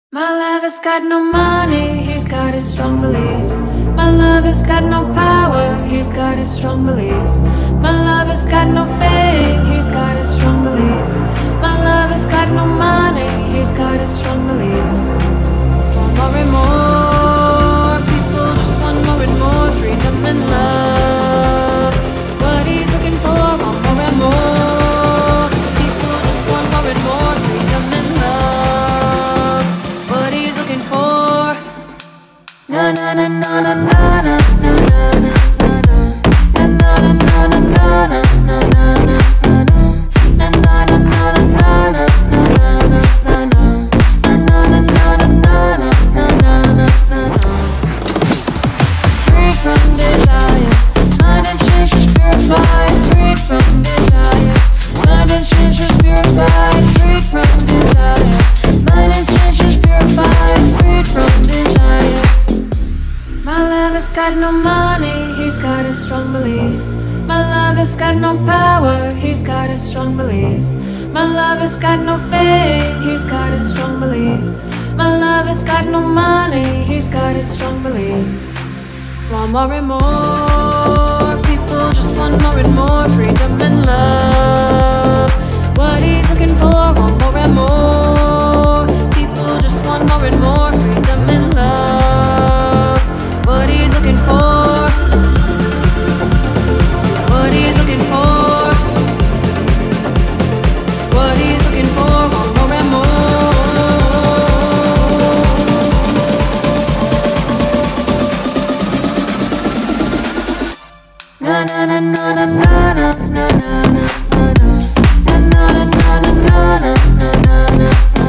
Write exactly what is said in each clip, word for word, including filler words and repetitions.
My lover's got no money, he's got his strong beliefs. My lover's got no power, he's got his strong beliefs. My lover's got no fame, he's got his strong beliefs. My lover's got no money, he's got his strong beliefs. Want more and more, people just want more and more freedom and love. What he's looking for, want more and more. People just want more and more freedom and love. What he's looking for. Na na na na na na na na na na na na na na Free from desire, mind and senses purified. Free from desire, mind and senses purified. Free from desire, mind and senses purified. Free from desire. My lover's got no money, he's got his strong beliefs. My lover's got no power, he's got his strong beliefs. My lover's got no fame, he's got his strong beliefs. My lover's got no money, he's got his strong beliefs. Want more and more, people just want more and more freedom and love. What he's looking for, want more and more. People just want more and more freedom and love. What he's looking for. What he's looking for. What he's looking for, want more and more. Na na na na na na na na na na na na na na na na na na.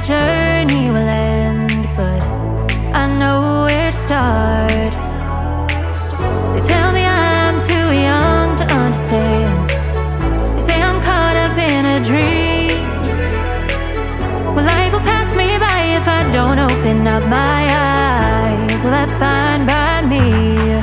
journey will end, but I know where to start. They tell me I'm too young to understand. They say I'm caught up in a dream. Well, life will pass me by if I don't open up my eyes. Well, that's fine by me.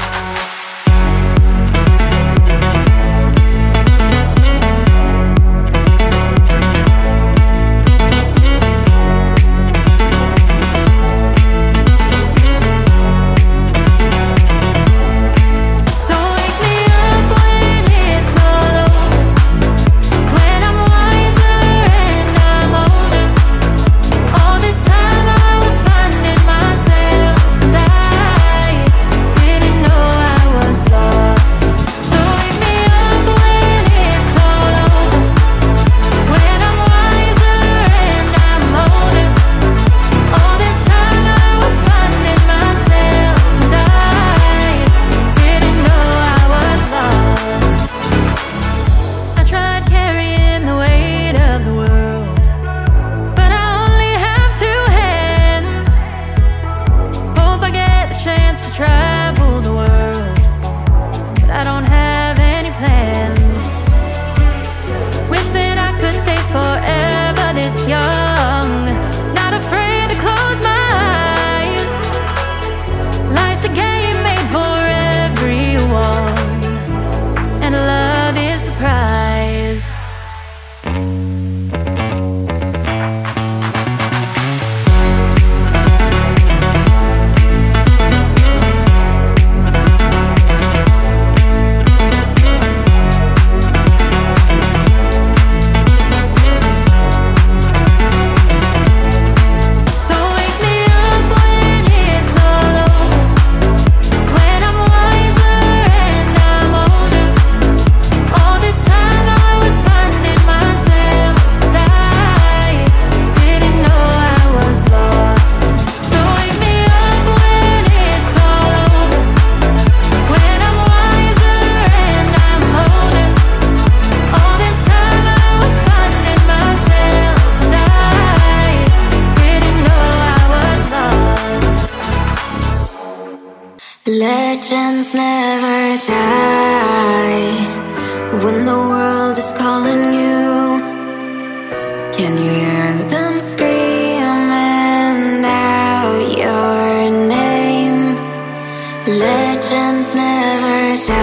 Legends never die. When the world is calling you, can you hear them screaming out your name? Legends never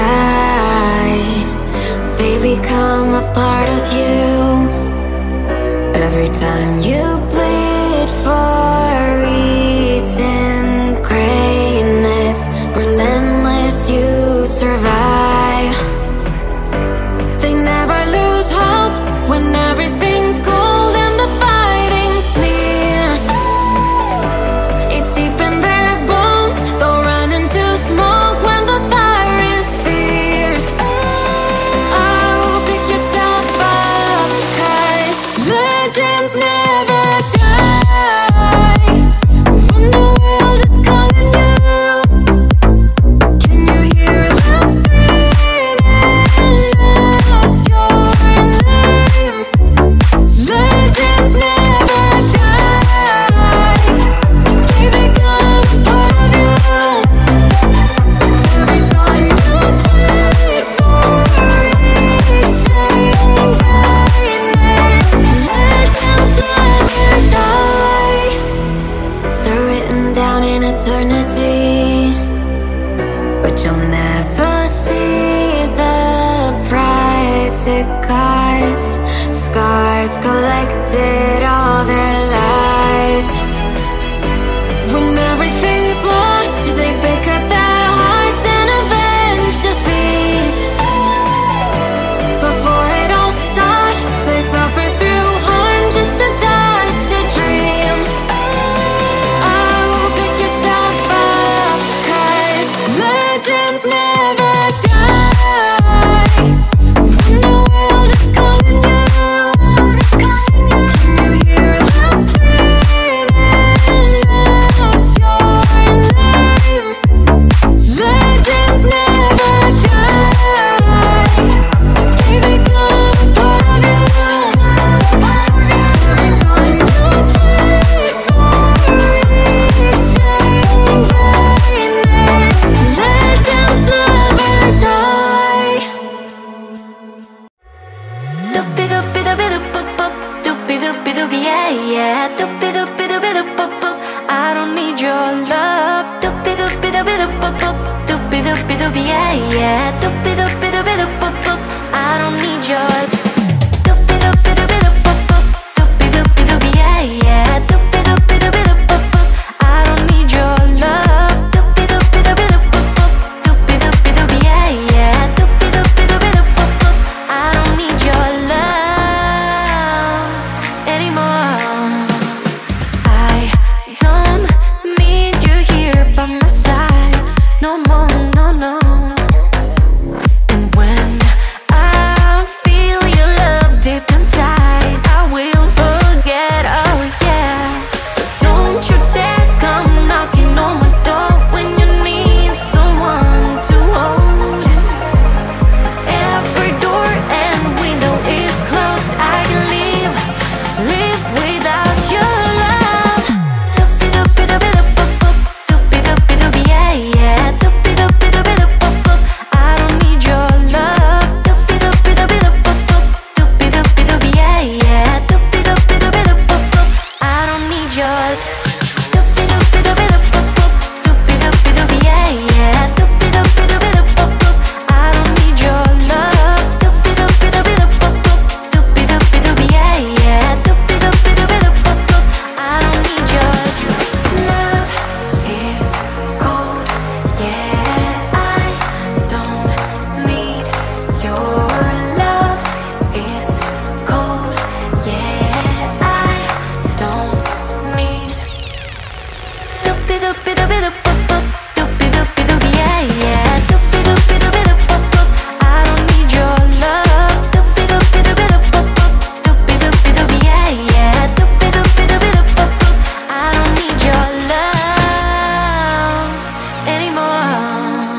die. They become a part of you. Every time you bleed for eating greatness, relentless, you survive. They never lose hope when everything's cold and the fighting's near. It's deep in their bones, they'll run into smoke when the fire is fierce. Oh, pick yourself up, 'cause legends never die. When the world is calling you, scars collected all their lives. When everything's lost, they pick up their hearts and avenge defeat. Before it all starts, they suffer through harm just to touch a dream. Oh, pick yourself up, 'cause legends never die. When the world is calling you, can you hear them? yeah. Doopy doopy doopy doop boop boop. I don't need your doopy doopy doopy doop boop boop. Doopy doopy doopy, yeah, yeah. Doopy doopy doopy doop boop boop. I don't need your love. Doopy doopy doopy doop boop boop. Doopy doopy doopy, yeah, yeah. Doopy doopy doopy doop boop boop. I don't need your love anymore. I don't need you here by my side no more, no, no. And when I feel your love deep inside, I will forget, oh yeah. So don't you dare come knocking on my door when you need someone to hold. 'Cause every door and window is closed. I can live, live without your love. Doopy doopy doopy doop boop boop. Doopy doopy doopy, yeah, yeah. Doopy doopy doopy doop boop boop. I don't need your love. Doopy doopy doopy doop boop boop. Doopy doopy doopy, yeah, yeah. Doopy doopy doopy doop boop boop. I don't need your doopy doopy doopy doop boop boop. Doopy doopy doopy, yeah, yeah. Doopy doopy doopy doop boop boop. I don't need your love. Doopy doopy doopy doop boop boop. Doopy doopy doopy, yeah, yeah. Doopy doopy doopy doop boop boop. I don't need your love is cold, yeah. I don't need your love is cold, yeah. I don't need doopy doopy doopy doop boop boop. Doopy doopy doopy, yeah, yeah. Doopy doopy doopy doop boop boop. I don't need your love. Doopy doopy doopy doop boop boop. Doopy doopy doopy, yeah, yeah. Doopy doopy doopy doop boop boop. I don't need your love anymore.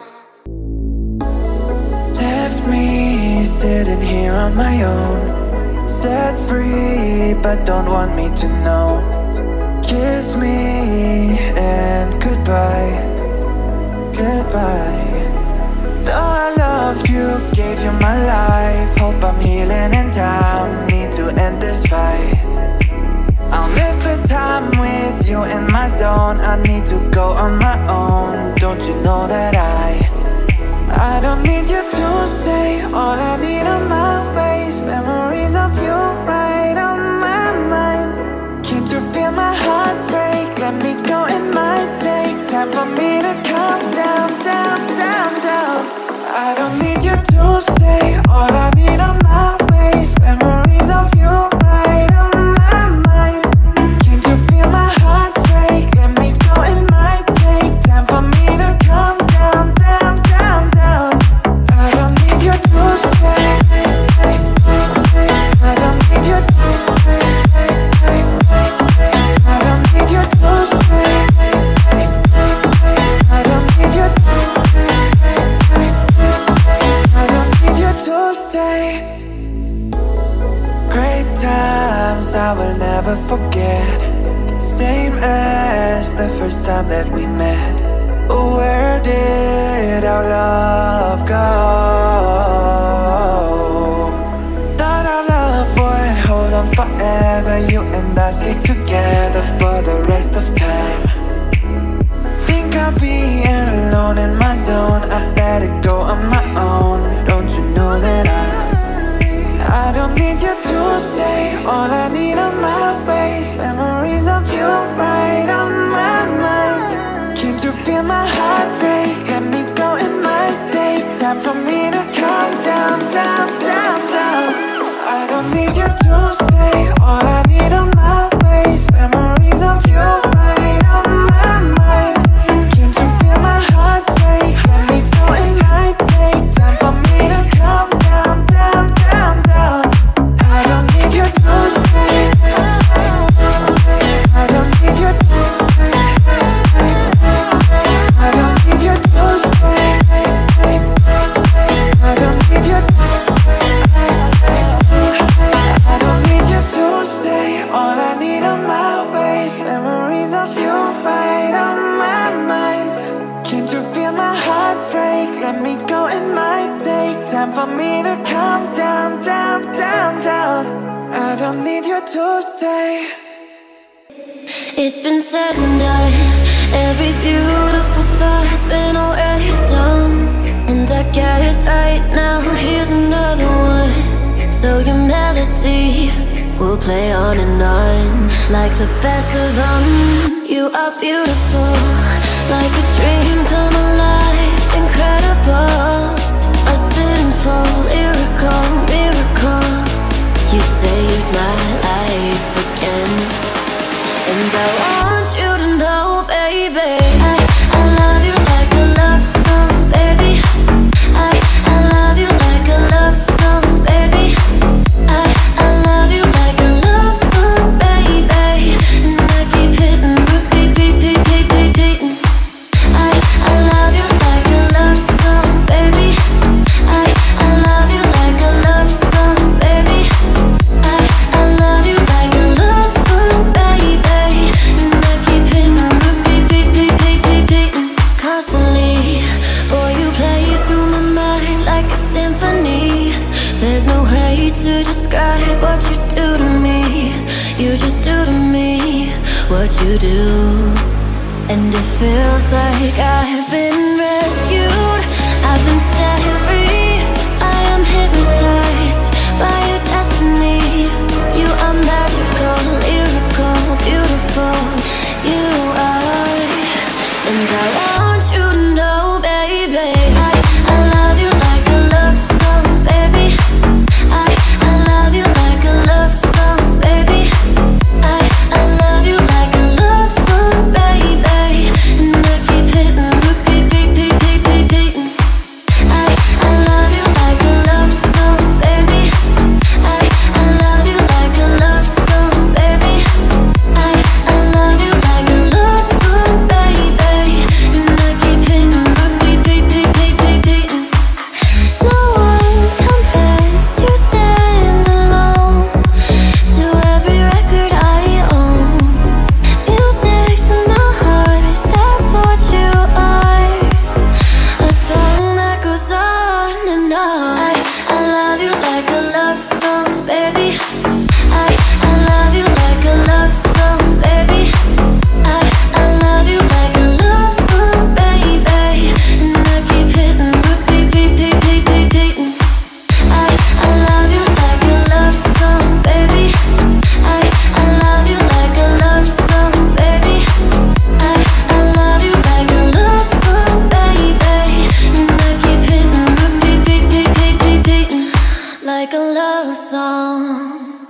Left me sitting here on my own, set free but don't want me to know. Kiss me and goodbye, goodbye. Though I loved you, gave you my life. Hope I'm healing in time, need to end this fight. I'll miss the time with you in my zone. I need to go on my own. Don't you know that I I don't need you to stay. All I need are my ways. Memories of you right on my mind. Can't you feel my heart break? Let me go, it might take time for me to calm down, down, down, down. I don't need you to stay. All I need are my ways. Memories of you right on my mind. Can't you feel my heart break? Let me go, it might take time for me to calm down, down, down, down. I don't need you to stay. I don't need you to stay. I don't need you to stay. I don't need you to stay. I don't need you to stay. Great times I will never forget. Same as the first time that we met. Where did our love go? Thought our love would hold on forever. You and I stick together for the rest of time. Think I'll be alone in my zone. I better go on my own. Don't you know that I I don't need you to stay. All I need are my ways. Memories of you right on my mind. Can't you feel my heart break? Let me go, it might take time for me to calm down, down, down, down. I don't need you to stay. All I need are my ways. Memories of you right on my mind. Can't you feel my heart break? Let me go, it might take time for me to calm down, down, down, down. I don't need you to stay. I don't need you to stay. I don't need you to stay. I don't need you to I don't need you to stay. All I need are my ways. Memories of you right on my mind. Can't you feel my heart break? Let me go, it might take time for me to calm down, down, down, down. I don't need you to stay. It's been said and done. Every beautiful thought's been already sung. we'll play on and on like the best of them. You are beautiful, like a dream come alive, incredible, a sinful lyrical miracle. You saved my life again, and I want you to know, baby, I, I love you like a love song, baby. I, I love you like a love song, baby. I, I love you like a love song, baby. And I keep hitting, repeat, repeat, repeat, repeating. I, I love you like a love song, baby. I, I love you like a love song, baby. I, I love you like a love song, baby. And I keep hitting, repeat, repeat, repeat, repeating. Constantly, boy, you play through my mind like a symphony. There's no way to describe what you do to me. You just do to me what you do, and it feels like I've been rescued. I've been set free. I am hypnotized by your destiny. You are magical, lyrical, beautiful. You are, and I want you to know, baby, I, I love you like a love song, baby. I, I love you like a love song, baby. I, I love you like a love song, baby. And I keep hitting, repeat, repeat, repeat, repeating. I, I love you like a love song, baby. I, I love you like a love song, baby. I, I love you like a love song, baby. And I keep hitting, repeat, repeat, repeat, repeating. No one compares, you stand alone to every record I own. Music to my heart, that's what you are. A song that goes on and on. I, I love you like a love song, baby. I, I love you like a love song, baby. I, I love you like a love song, baby. And I keep hitting, repeat, repeat, repeat, repeating. I, I love you like a love song, baby. I, I love you like a love song, baby. I, I love you like a love song, baby. And I keep hitting, repeat, repeat, repeat, repeating. Like a love song.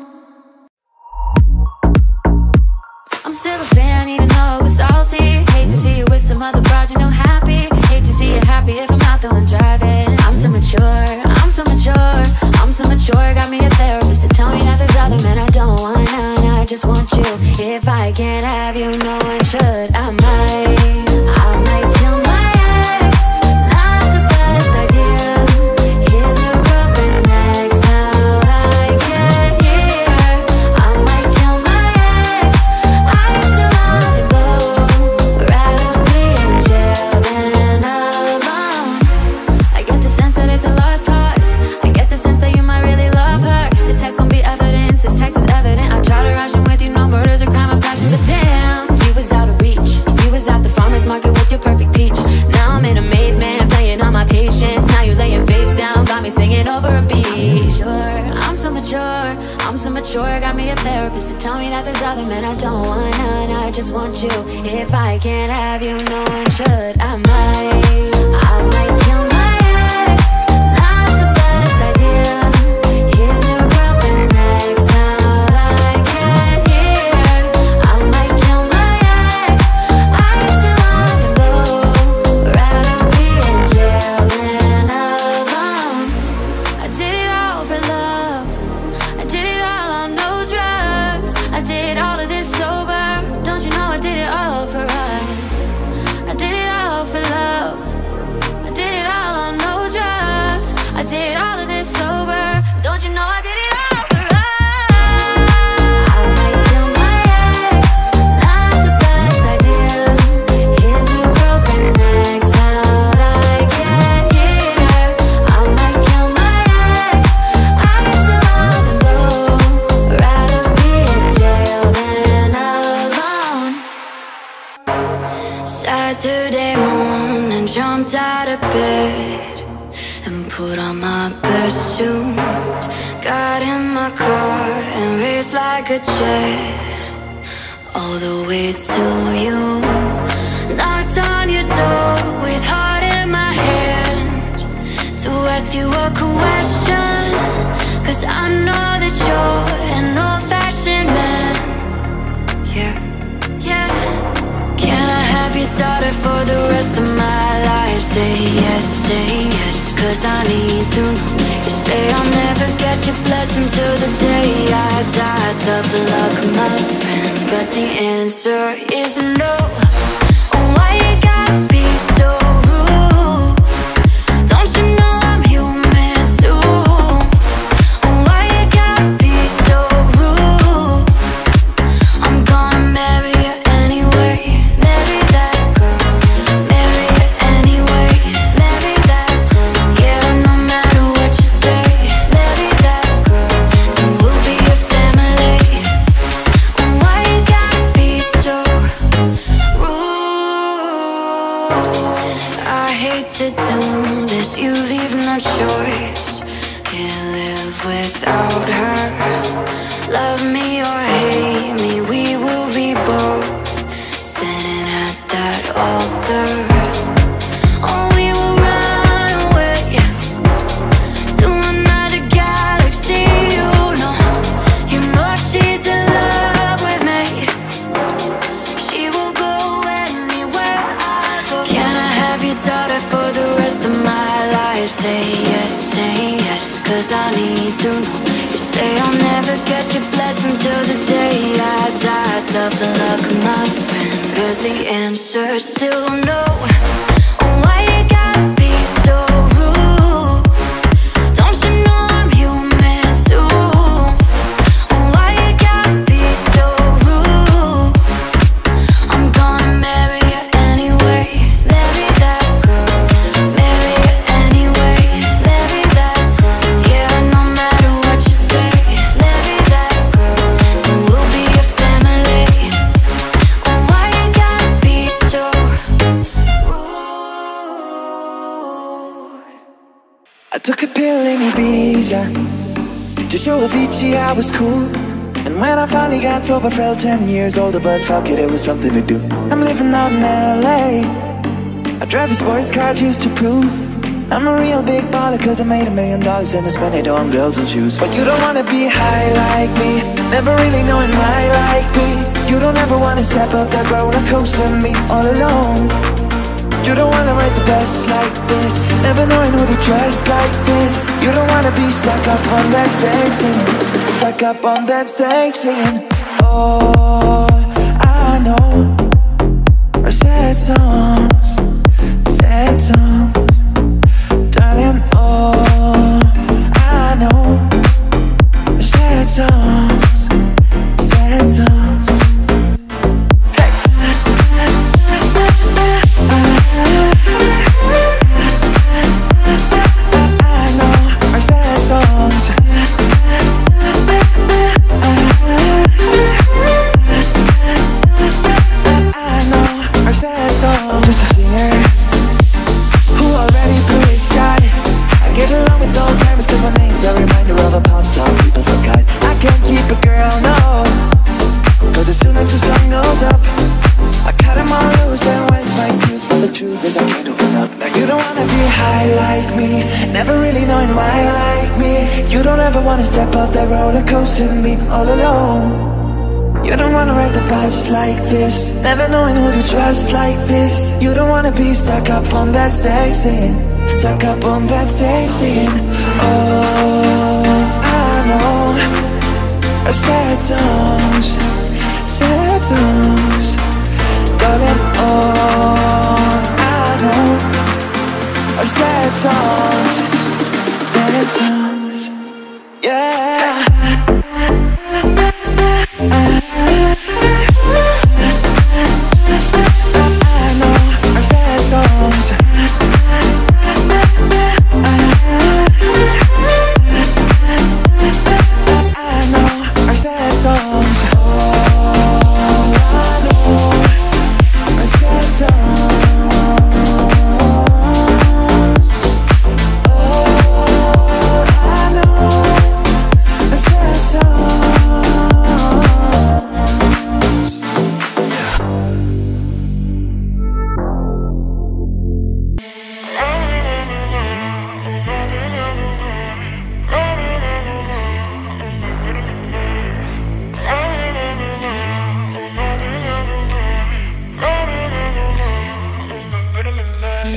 I'm still a fan even though it was salty. Hate to see you with some other broad, you know, happy. Hate to see you happy if I'm not the one driving. I'm so mature, I'm so mature, I'm so mature. Got me a therapist to tell me that there's other men I don't want, and I just want you. If I can't have you, no one should. I might, I might kill my ex. Not the best idea. His new girlfriend's next out, I can't hear. I might kill my ex. I still want to go. Rather be in jail than alone. I get the sense that it's a lost cause. I get the sense that you might really love her. This text gon' be evidence, this text is evident. I try to ration with you, no murders or crime of passion, but damn, he was out of reach. He was at the farmer's market with your perfect peach. Now I'm in amazement, playing on my patience. Now you laying face down, got me singing over a beat. I'm so mature, I'm so mature, I'm so mature. Got me a therapist to tell me that there's other men I don't want, and I just want you. If I can't have you, no one should. I might, I might kill my ex. Not the best idea. His new girlfriend's next out, I can't hear. I might kill my ex. I still want to go. Rather be in jail than alone. I did it all for love. I did it all on no drugs. I did all of this sober. Don't you know I did it all for us? I did it all for love. I did it all on no drugs. I did all of this sober. Don't you know I did it all for us? I might kill my ex. Not the best idea. His new girlfriend's next out, I can't hear. I might kill my ex. I still want to go. Rather be in jail than alone. Saturday morning, jumped out of bed and put on my best suit. Got in my car and raced like a jet all the way to you. Knocked on your door with heart in my hand to ask you a question, 'cause I know that you're an old-fashioned man. Yeah, yeah. Can I have your daughter for the rest of my life? Say yes, say yes, 'cause I need to know. You say I'll never get your blessing till the day I die. Tough luck, my friend, but the answer is no. Oh, why you gotta be so rude? Don't you know I'm human too? Oh, why you gotta be so rude? I'm gonna marry you anyway. Marry that girl, marry you anyway. Marry that girl, yeah, no matter what you say. Marry that girl, and we'll be a family. Oh, why you gotta be so rude? I hate to do this, you leave no choice. Can't live without her. Love me or hate me, we will be both standing at that altar. Oh, we will run away to another galaxy. You know, you know she's in love with me. She will go anywhere I go. Can I have your daughter for the rest of my life? Say yes, say yes, 'cause I need to know. You say I'll never get your blessing till the day I die. Tough luck, my friend, 'cause the answer's still no. Oh, why you gotta be so rude? Don't you know I'm human too? Oh, why you gotta be so rude? I'm gonna marry you anyway. Marry that girl, marry you anyway. Marry that girl, yeah, no matter what you say. Marry that girl, and we'll be a family. Oh, why you gotta be so rude? I took a pill in Ibiza to show Avicii I was cool. And when I finally got sober, felt ten years older. But fuck it, it was something to do. I'm living out in L A. I drive a sports car just to prove I'm a real big baller, 'cause I made a million dollars and I spent it on girls and shoes. But you don't wanna be high like me, never really knowing why like me. You don't ever wanna step up that roller coaster and me all alone. You don't wanna ride the bus like this, never knowing who to trust like this. You don't wanna be stuck up on that stage singing, stuck up on that stage singing. Oh, I know our sad songs, sad songs, darling. Oh, I know our sad songs, sad songs. Step off that roller coaster and be all alone. You don't wanna ride the bus like this, never knowing who to trust like this. You don't wanna be stuck up on that stage singing, stuck up on that stage singing. Oh, I know our sad songs, sad songs, darling. Oh, I know our sad songs, sad songs. Yeah. I know our sad songs. I know our sad songs. Oh, I know our sad songs. Oh,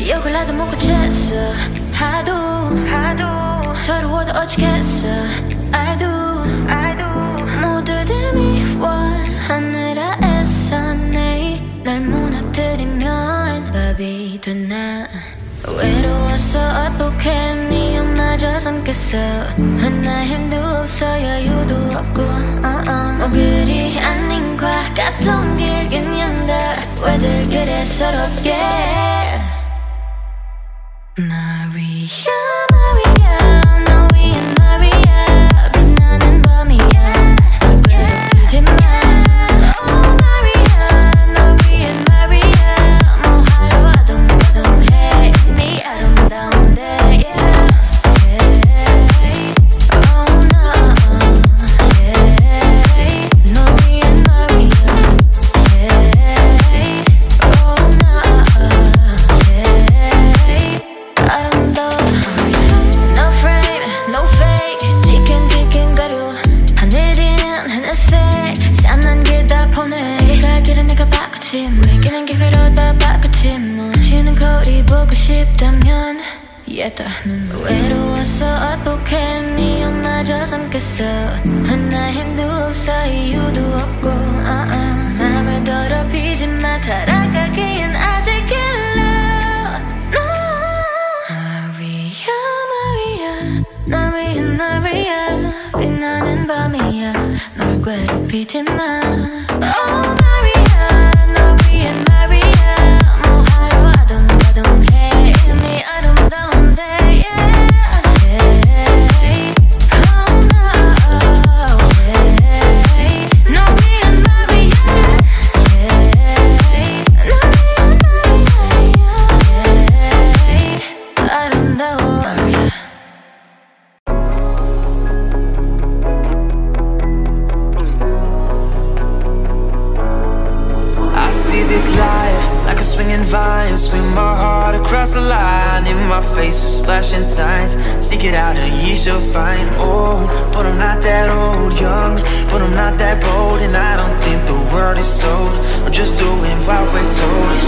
기억을 나도 못 고쳤어. 하도 하도 서러워도 어찌겠어. I do I do 모두들 미워 하느라 애써 내 날 무너뜨리면 밥이 되나. 외로워서 어떡해 네 엄마저 삼켰어. 하나 힘도 없어 여유도 없고 uh -uh. 뭐 그리 아닌 것 같던 길긴 연다. 왜들 그래 서럽게. Maria Maria 너 위해 Maria 빛나는 밤이야. 널 괴롭히지 마. Oh Maria 너 위해 Maria 뭐 하루 아둥바둥해 네 아름다운데 yeah. Hey. Oh no yeah. 너 위해 Maria yeah. Oh no yeah. 아름다워 No frame, no fake 지끈지끈 거려 하늘은 하늘색 싼난 게 다 보내. 갈 길은 내가 바꾸지 물기는 기회로 다 바꾸지 뭐. 지는 거리 보고 싶다면 얘다 눈. 외로워서 어떡해 네 엄마저 삼켰어. 하나 힘도 없어 이유도 없고 uh -uh. 맘을 더럽히지 마. 타락하기엔 아직 일러. Maria Maria 나 위해 Maria 빛나는 밤이야. 널 괴롭히지 마. Oh Maria 너 위해 Maria 뭐 하루 아둥바둥해 네 아름다운데 yeah. Hey. Oh no yeah. 너 위해 Maria yeah. 너 위해 Maria yeah. 아름다워 Maria. I see this life like a swinging vine. Swing my heart across the line. In my face is flashing signs. Seek it out and ye shall find. Old, but I'm not that old. Young, but I'm not that bold. And I don't think the world is sold. I'm just doing what we're told.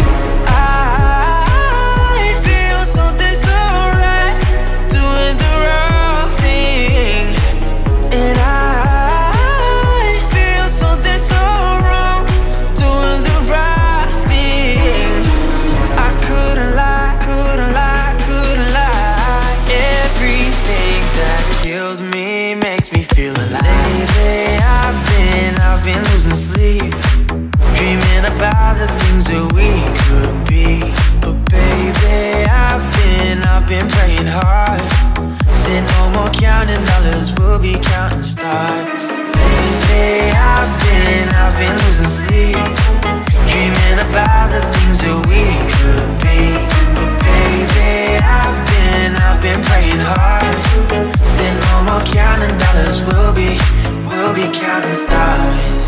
I feel something so right, doing the wrong thing. And I feel something so wrong, doing the right thing. I couldn't lie, couldn't lie, couldn't lie. Everything that kills me makes me feel alive. Lately I've been, I've been losing sleep, dreaming about the things that we could be. But baby, I've been, I've been praying hard. Said no more counting dollars, we'll be counting stars. Lately I've been, I've been losing sleep, dreaming about the things that we could be. But baby, I've been, I've been praying hard. Said no more counting dollars, we'll be, we'll be counting stars.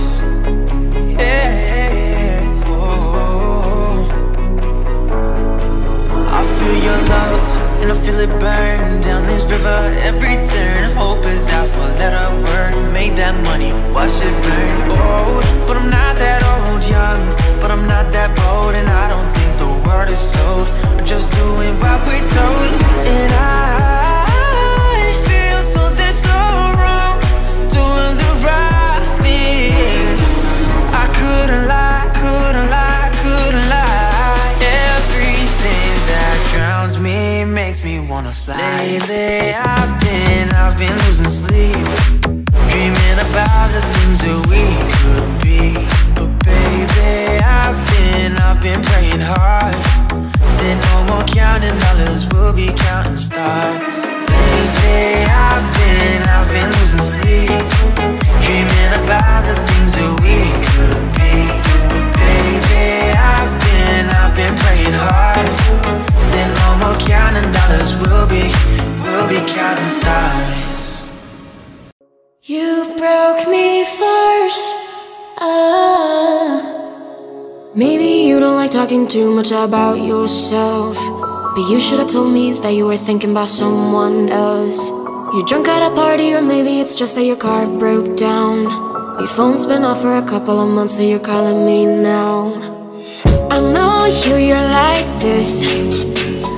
Yeah, oh. I feel your love and I feel it burn down this river. Every turn, hope is out for letter word. Made that money, watch it burn. Old, but I'm not that old. Young, but I'm not that bold. And I don't think the word is sold. We're just doing what we're told. And I feel something so wrong, doing the right thing. I couldn't lie, couldn't lie, couldn't lie. Everything that drowns me makes me wanna fly. Lately I've been, I've been losing sleep, dreaming about the things that we could be. But baby, I've been, I've been praying hard. Said no more counting dollars, we'll be counting stars. Lately I've been, I've been losing sleep, dreaming about the things that we could be. But baby, I've been, I've been praying hard. Said no more counting dollars, we'll be, we'll be counting stars. You broke me first. Ah. Maybe you don't like talking too much about yourself, but you should have told me that you were thinking about someone else. You're drunk at a party, or maybe it's just that your car broke down. Your phone's been off for a couple of months, so you're calling me now. I know you, you're like this.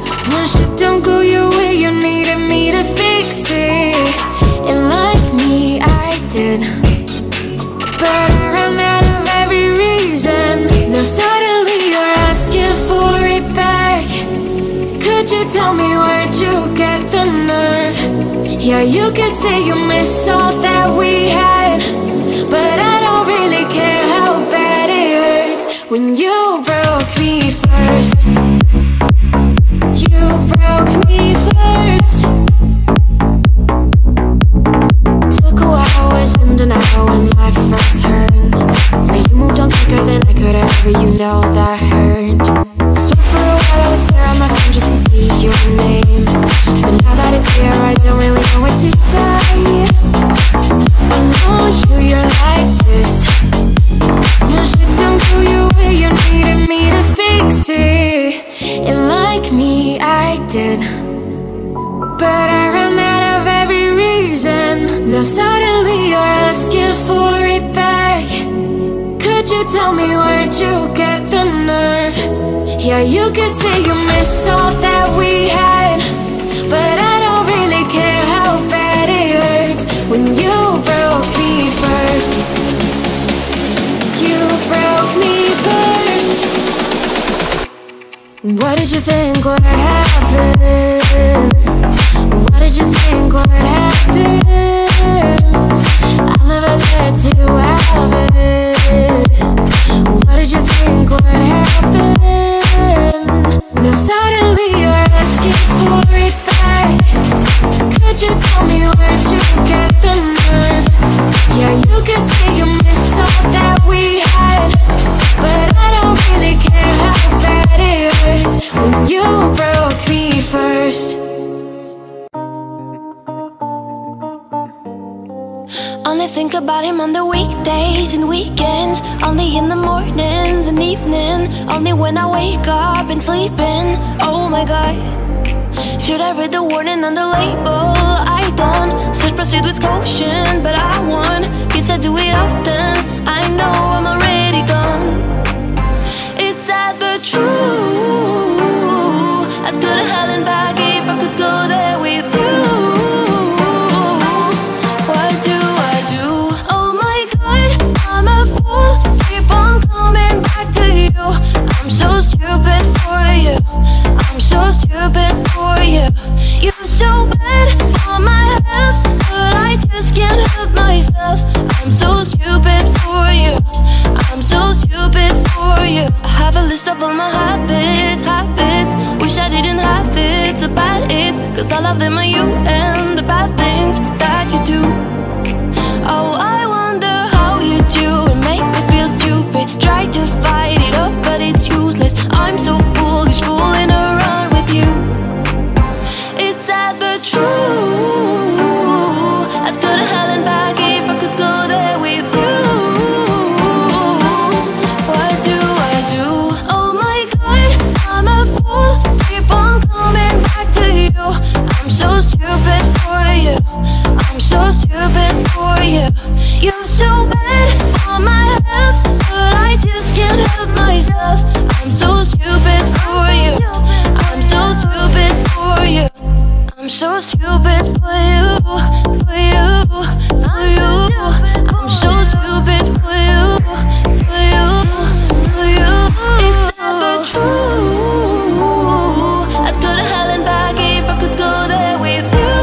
When shit don't go your way, you needed me to fix it. And like me, I did, but I ran out of every reason. Now suddenly you're asking for it back. Could you tell me where'd you get the nerve? Yeah, you could say you miss all that we had, but I don't really care how bad it hurts. When you broke me first, you broke me first. Took a while, was in denial when I first heard, but you moved on quicker than I could ever, you know that hurt. So for a while I was staring at my phone just to see your name, but now that it's here I don't really know what to say. I know you, you're like this. When shit don't go your way, you needed me to fix it. And like me, I did, but I ran out of every reason. Now suddenly you're asking for it back. Could you tell me where'd you get the nerve? Yeah, you could say you miss all that we had, but I don't really care how bad it hurts. When you broke me first, you broke me first. What did you think would happen? What did you think would happen? I'll never let you have it. What did you think would happen? Now suddenly you're asking for it back. Could you tell me where'd you get the nerve? Yeah, you could say you miss all that we had, but I don't really care how bad it hurts. When you broke me first. Only think about him on the weekdays and weekends, only in the mornings and evening, only when I wake up and sleeping. Oh my god, should I read the warning on the label? I don't. Should proceed with caution, but I won. Guess I do it often. I know I'm already gone. It's sad but true. I'd go to hell and back if I could go there with you. What do I do? Oh my god, I'm a fool. Keep on coming back to you. I'm so stupid for you. I'm so stupid for you. You're so bad for my health, but I just can't help myself. I'm so stupid for you. I'm so stupid for you. I have a list of all my habits, habits. Wish I didn't have it, it's about it, cause all of them are you and the bad things that you do. Oh, I wonder how you do and make me feel stupid. Try to fight it off, but it's useless. I'm so foolish, fooling around with you. It's sad but true. I'd go to hell and back if I could go there with you. What do I do? Oh my god, I'm a fool. Keep on coming back to you. I'm so stupid for you. I'm so stupid for you. You're so bad for my health, but I just can't help myself. I'm so stupid for you. I'm so stupid for you. I'm so stupid for you, for you, for you. I'm so stupid for you, for you, for you. It's sad but true. I'd go to hell and back if I could go there with you.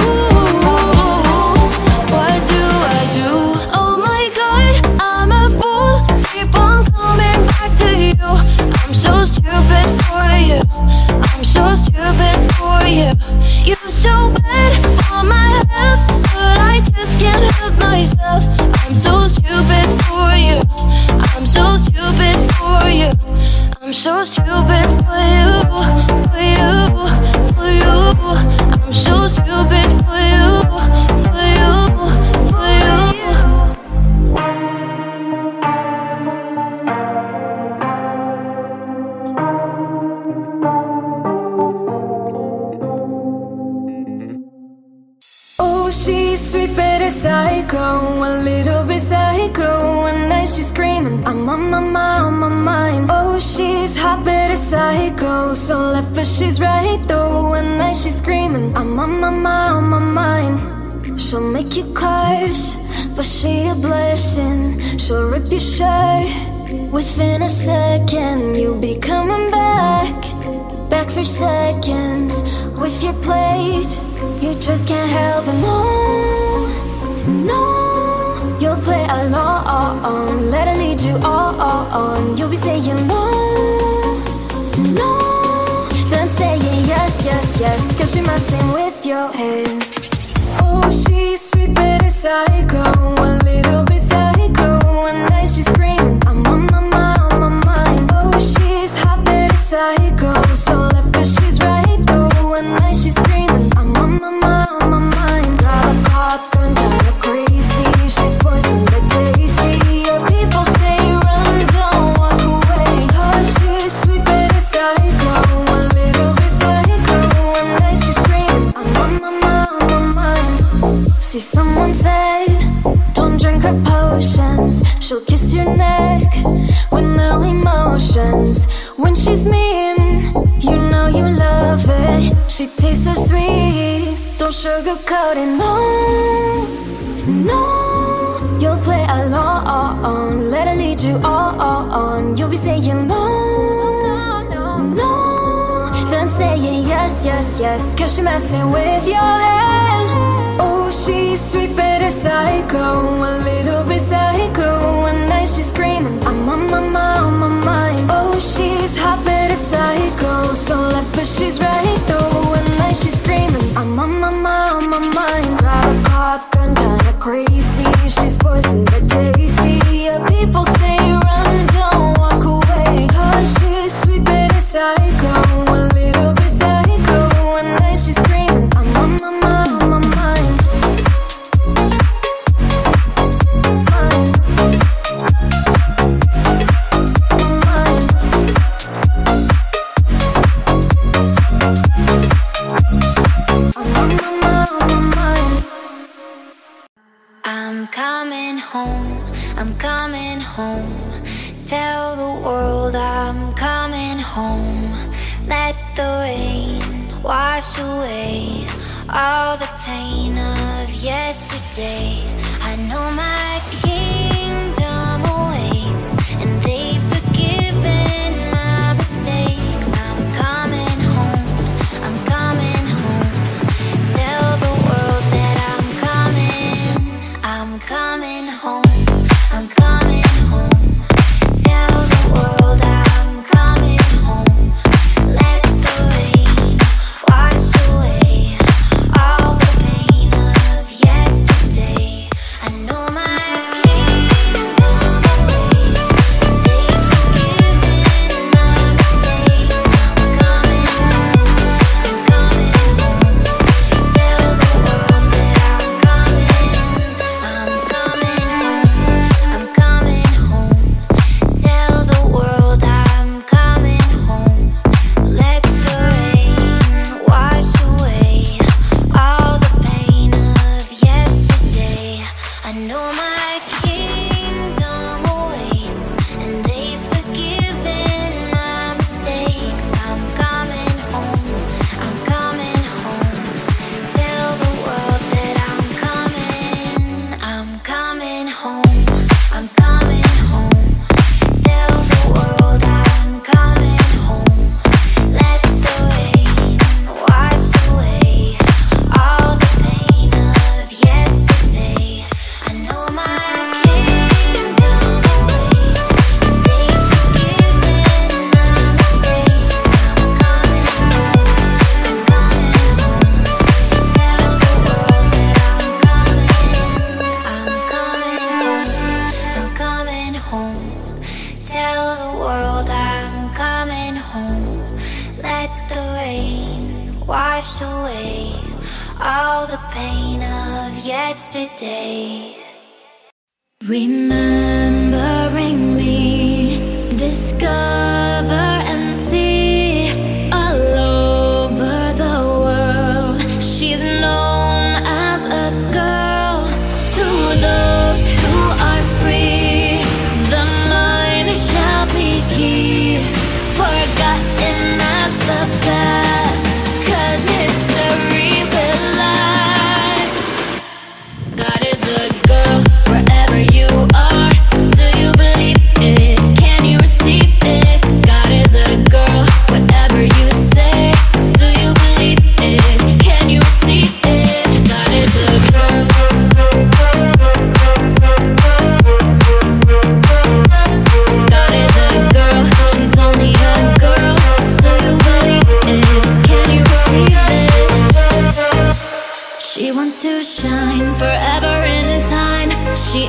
What do I do? Oh my god, I'm a fool. Keep on coming back to you. I'm so stupid for you. I'm so stupid for you. You're so bad for my health, but I just can't help myself. I'm so stupid for you. I'm so stupid for you. I'm so stupid for you, for you, for you. I'm so stupid for you, for you, for you. Oh, she's sweet but a psycho, a little bit psycho. When I night she's screaming, I'm on my mind, on my mind. Oh, she's hot but a psycho, so left but she's right though. One night she's screaming, I'm on my mind, on my mind. She'll make you curse, but she a blessing. She'll rip your shirt within a second. You'll be coming back, back for seconds with your plate. You just can't help it, no, no. You'll play along, let her lead you on. You'll be saying no, no, then saying yes, yes, yes, cause you're messing with your head. Oh, she's sweet but a psycho, a little bit psycho. One night she's screaming, I'm on my mind, on my mind. Oh, she's hot but a psycho, so left but she's right though. One night she's screaming, I'm on my mind, on my mind. Got a cop gun, got her crazy. She's poison but tasty. Yeah, people say run, don't walk away. Cause she's sweet but a psycho, a little bit psycho. One night she's screaming, I'm on my mind, on my mind. See, someone said, don't drink her potions. She'll kiss your neck with no emotions. When she's mean, you know you love it. She tastes so sweet, don't sugarcoat it, no, no. You'll play along, let her lead you on. You'll be saying no, no, then saying yes, yes, yes, cause she messing with your head. Oh, she's sweet but a psycho, a little bit psycho. One night she's screaming, I'm on my mind, on my mind. Oh, she's hot but a psycho, so left but she's right though. One night she's screaming, I'm on my mind, on my mind. Grab a cop gun, kinda crazy. She's poison but tasty. Yeah, people say run, don't walk away. Cause she's sweet but a psycho, a little bit psycho. One night she's screaming, I'm on my mind, on my mind. I'm coming home, I'm coming home. Tell the world I'm coming home. Let the rain wash away all the pain of yesterday. I know my kingdom awaits, and they've forgiven my mistakes. I'm coming home, I'm coming home. Tell the world that I'm coming, I'm coming home, I'm coming home. Tell the world I'm coming home. Let the rain wash away all the pain of yesterday. I know my wash away all the pain of yesterday. Remembering me, discover and see all over the world. She's known as a girl to those who are free.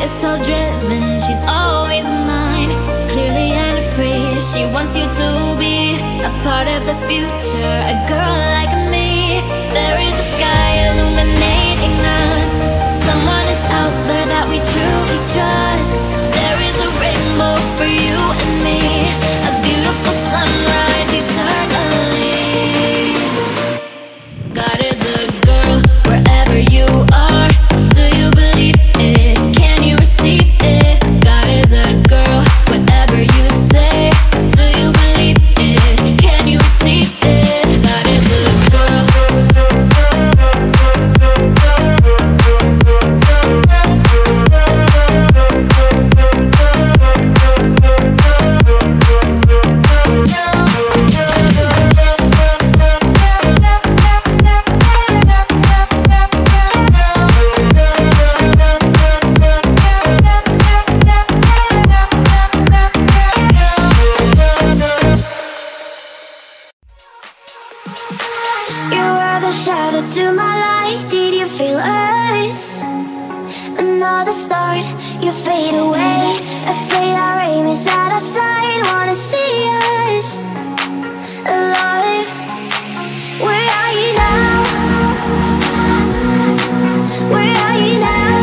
is so driven, she's always mine, clearly unafraid. She wants you to be a part of the future, a girl like me. There is a sky illuminating us. Someone is out there that we truly trust. There is a rainbow for you and me, a beautiful sunrise eternally. God is a girl wherever you are. Do you believe it? Can you receive it? God is a girl, whatever you say. Do you believe it? Can you receive it? God is a girl. You are the shadow to my light. Did you feel us? Another start, you fade away. Afraid our aim is out of sight. Wanna see us alive. Where are you now? Where are you now?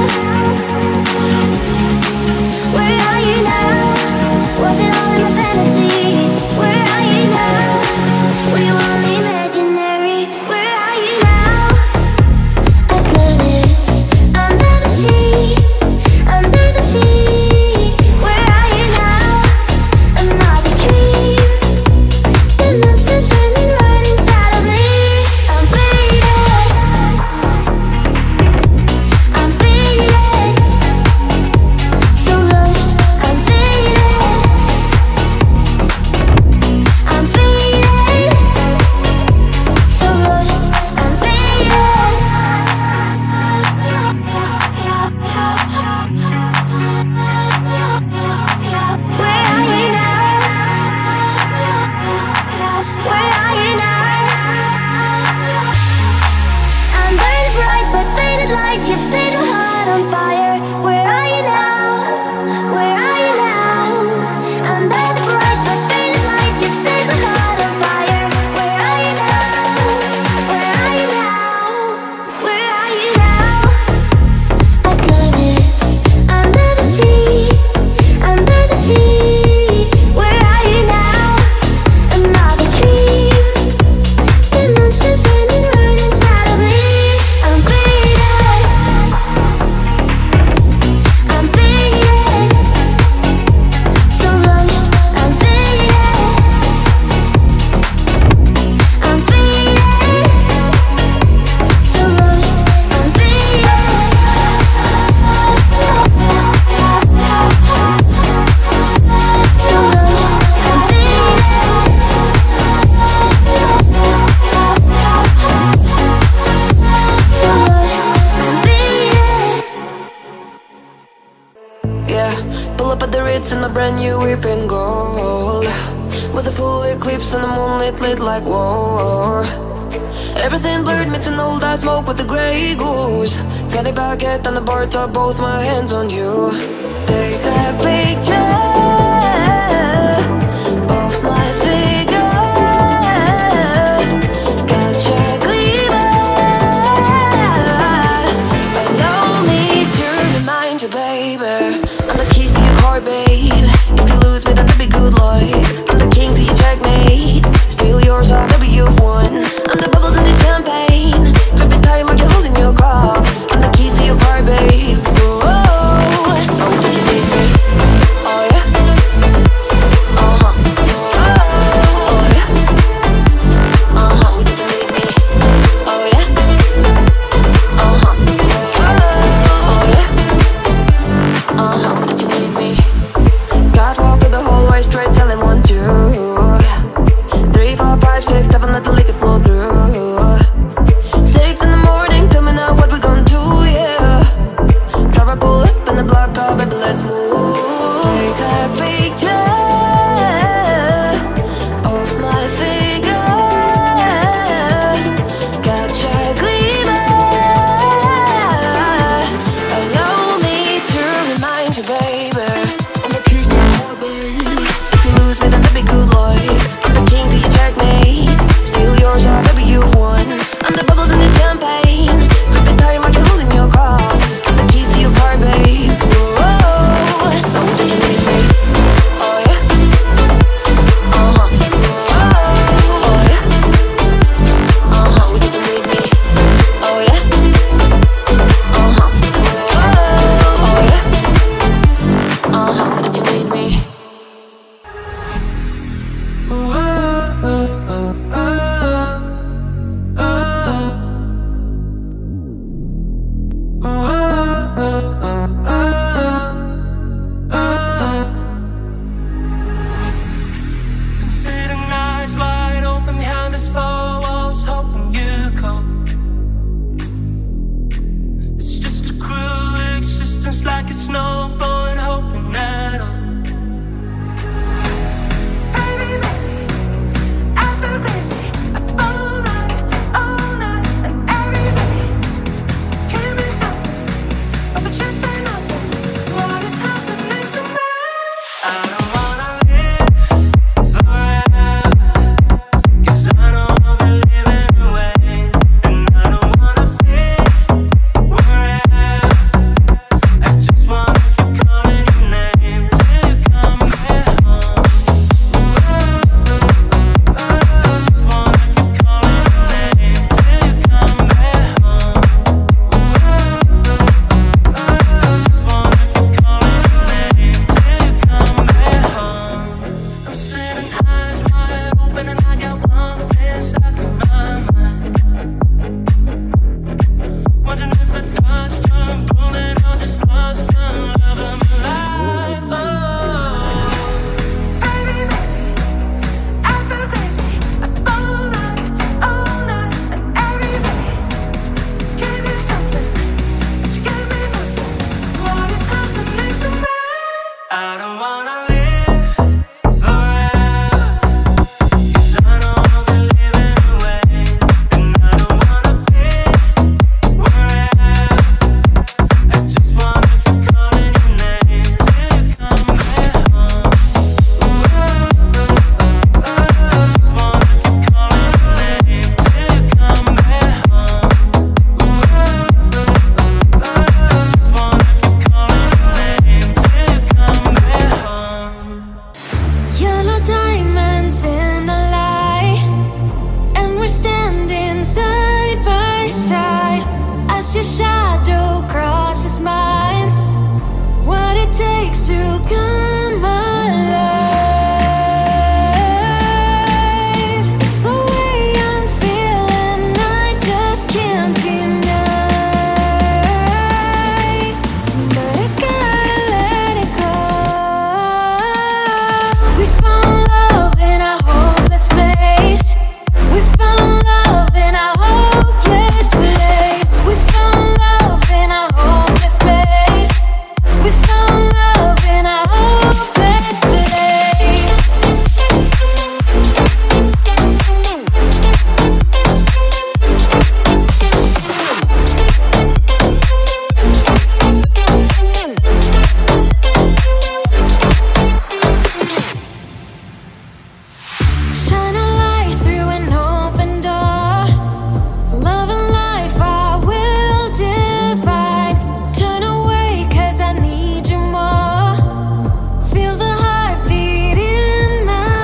Where are you now? Was it all in a fantasy? Where are you now? We were imaginary. Where are you now? Atlantis, under the sea, under the sea. Where are you now? Another dream. The monster's running right inside of me. I'm faded. I'm faded. So lost. I'm faded. I'm faded. So lost, I'm faded. Where are you now? Where are you now? I'm burning bright but faded lights. You've set my heart on fire. Where are you now? Where are you now? I'm burning bright but faded lights. You've set my heart on fire. Where are you now? Where are you now? Where are you now? Atlantis, under the sea, under the sea. Where are you now? Another dream. The monster's running right inside of me. I'm faded. I'm faded. So lost. I'm faded. I'm faded. So lost. I'm faded. So lost. I'm faded. So lost. I'm faded. Yeah, pull up at the Ritz in a brand new whip in gold, with a full eclipse and the moonlit lit like whoa. Everything blurred, mixing all that smoke with the grey goose. Fanny baguette on the bar top, both my hands on you. Take a picture of my figure. Gotcha gleamer. Allow me to remind you, baby, I'm the keys to your car, babe. If you lose me, then that'd be good luck. I'm the king to your checkmate. Steal yours, I'll never you've won. I'm the bubbles in the champagne. Grip it tight like you're holding your cup. I'm the keys to your car, babe. Whoa, oh, did you need me? Oh yeah. Uh huh. Oh yeah. Uh huh. Did you need me? Oh yeah. Uh huh. Oh yeah. Uh huh. Did you need me? Catwalk to the hallway, straight telling one, two, three, four, five, six, seven, let the liquor flow through. Six in the morning, tell me now what we gonna do, yeah. Driver pull up in the block car, baby, let's move. Take a picture of my figure. Gotcha gleamer. Allow me to remind something stuck in my mind. Wondering if it does turn bullet or just lost the love of my life. Oh, baby, baby, I feel crazy. Up all night, all night, and every day. Gave you something, but you gave me nothing. What is happening to me? I don't wanna live forever, 'cause I know I'll be living away. And I don't wanna fit wherever. I just wanna keep calling your name till you come back home. I just wanna keep calling your name till you come back home. I just wanna keep calling your name till you come back home. Yellow diamonds in the light, and we're standing side by side as your shadow crosses mine. What it takes to come alive. It's the way I'm feeling, I just can't deny. But I gotta let it go. We found love in a hopeless place. We found love in a hopeless place. We found love in a hopeless place. We found love in a hopeless place. Shine a light through an open door. Love and life I will divide. Turn away 'cause I need you more. Feel the heartbeat in my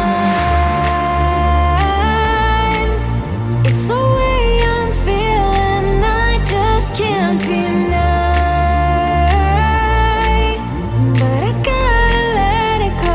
mind. It's the way I'm feeling, I just can't deny. But I gotta let it go.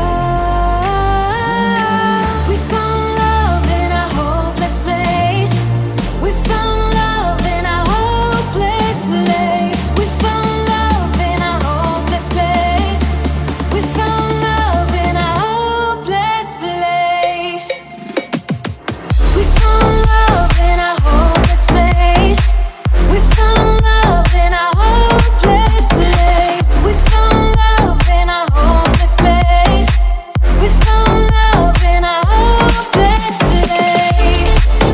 We found love in a hopeless place. We found love in a hopeless place. We found love in a hopeless place. We found love in a hopeless place. We found love in a hopeless place. We found love in a hopeless place. We found love in a hopeless place. We found love in a hopeless place.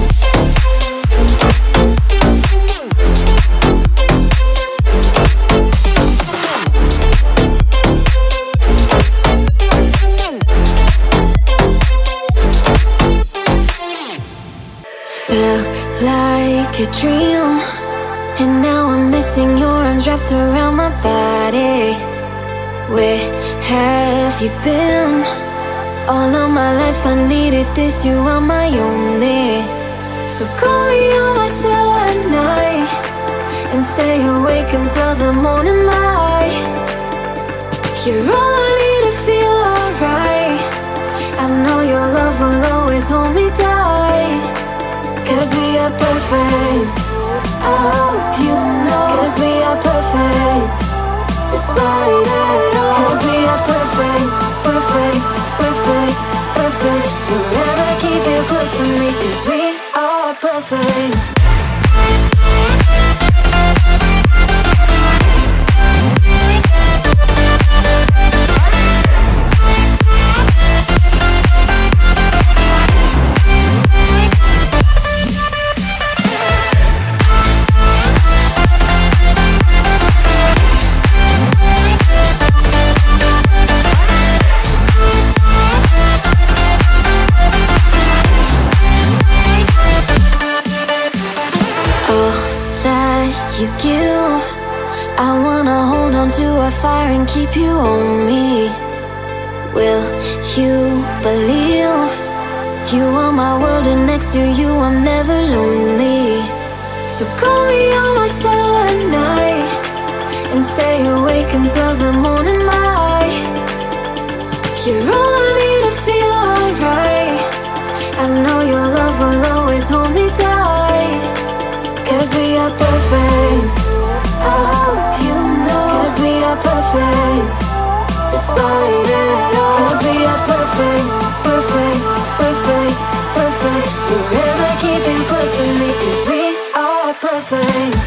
Felt like a dream, and now I'm missing your arms wrapped around my body. Where have you been? All of my life I needed this, you are my only. So call me on my silent night and stay awake until the morning light. You're all I need to feel alright. I know your love will always hold me tight. 'Cause we are perfect, I hope you know. 'Cause we are perfect, despite it all. 'Cause we are perfect, perfect, perfect, perfect. Forever keep you close to me, 'cause we are perfect. You give, I wanna hold on to our fire and keep you on me. Will you believe you are my world and next to you I'm never lonely? So call me on my silent night and stay awake until the morning light. You're all I need to feel alright. I know your love will always hold me tight. Cause we are perfect. I hope you know. Cause we are perfect. Despite it all. Cause we are perfect. Perfect, perfect, perfect. Forever keep you close to me. Cause we are perfect.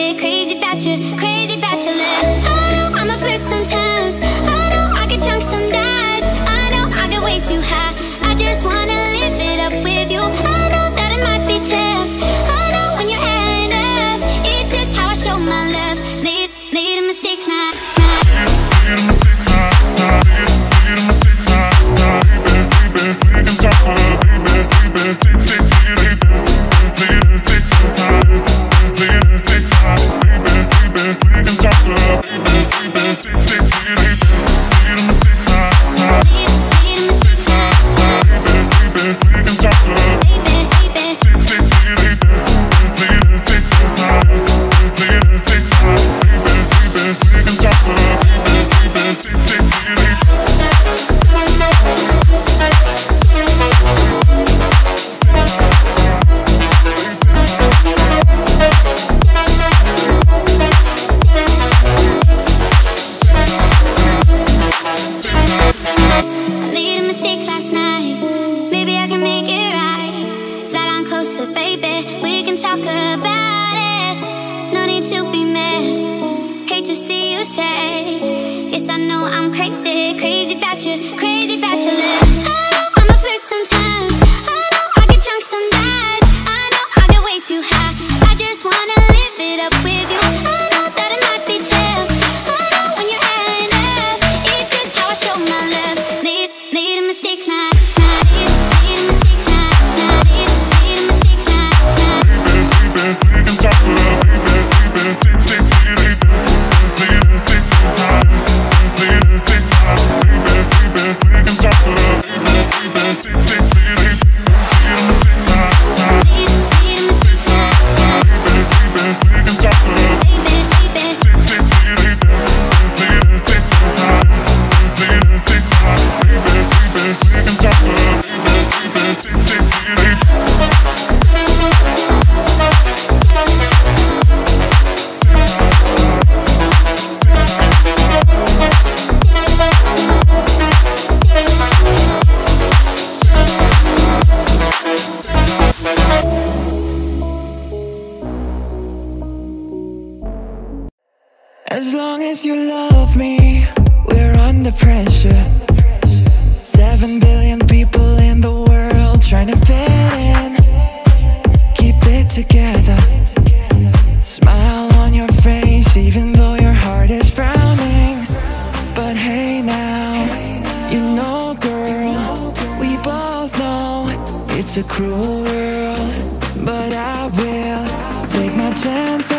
crazy, crazy about you, crazy about your lips. I know I'm a flirt sometimes. I know I get drunk some nights. I know I get way too high. I just wanna live it up with you. I know that it might be tough. I know when you're high enough. It's just how I show my love. Made, made a mistake now. Made a mistake now. Made a mistake now. Baby, baby, we can talk, baby, baby, take, take, take, take, later, take time, later, take time, baby, baby, we can talk, baby, baby, take, take, take, made a mistake now. Made a mistake now. Baby, baby, we can talk, take, take, take, later, take time, later, take time, baby, baby, we can talk, baby, baby, take, take, take. I made a mistake last night. Maybe I can make it right. Slide on closer, baby. We can talk about it. No need to be mad. Hate to see you sad. Yes, I know I'm crazy, crazy about you, crazy about your lips. I know I'm a flirt sometimes. I know I get drunk some nights. I know I get way too high. I just wanna live it up with you. I know that it might be tough. I know when you're high enough. It's just how I show my love. Made, made a mistake now. Made, made a mistake now. Made, made a mistake now. Baby, we can talk, baby, baby, take, take, take, later, take time, later, take time, baby, baby, we can talk, baby, baby, take, take, take, made a mistake now. Made, made a mistake now. Baby, baby, we can talk, Baby, baby. take, take, take, later, take time, later, take time, baby, baby, we can talk, baby, baby, take, take, take. As long as you love me, we're under pressure. Seven billion people in the world trying to fit in. Keep it together. Smile on your face even though your heart is frowning. But hey now, you know girl, we both know it's a cruel world. But I will take my chances.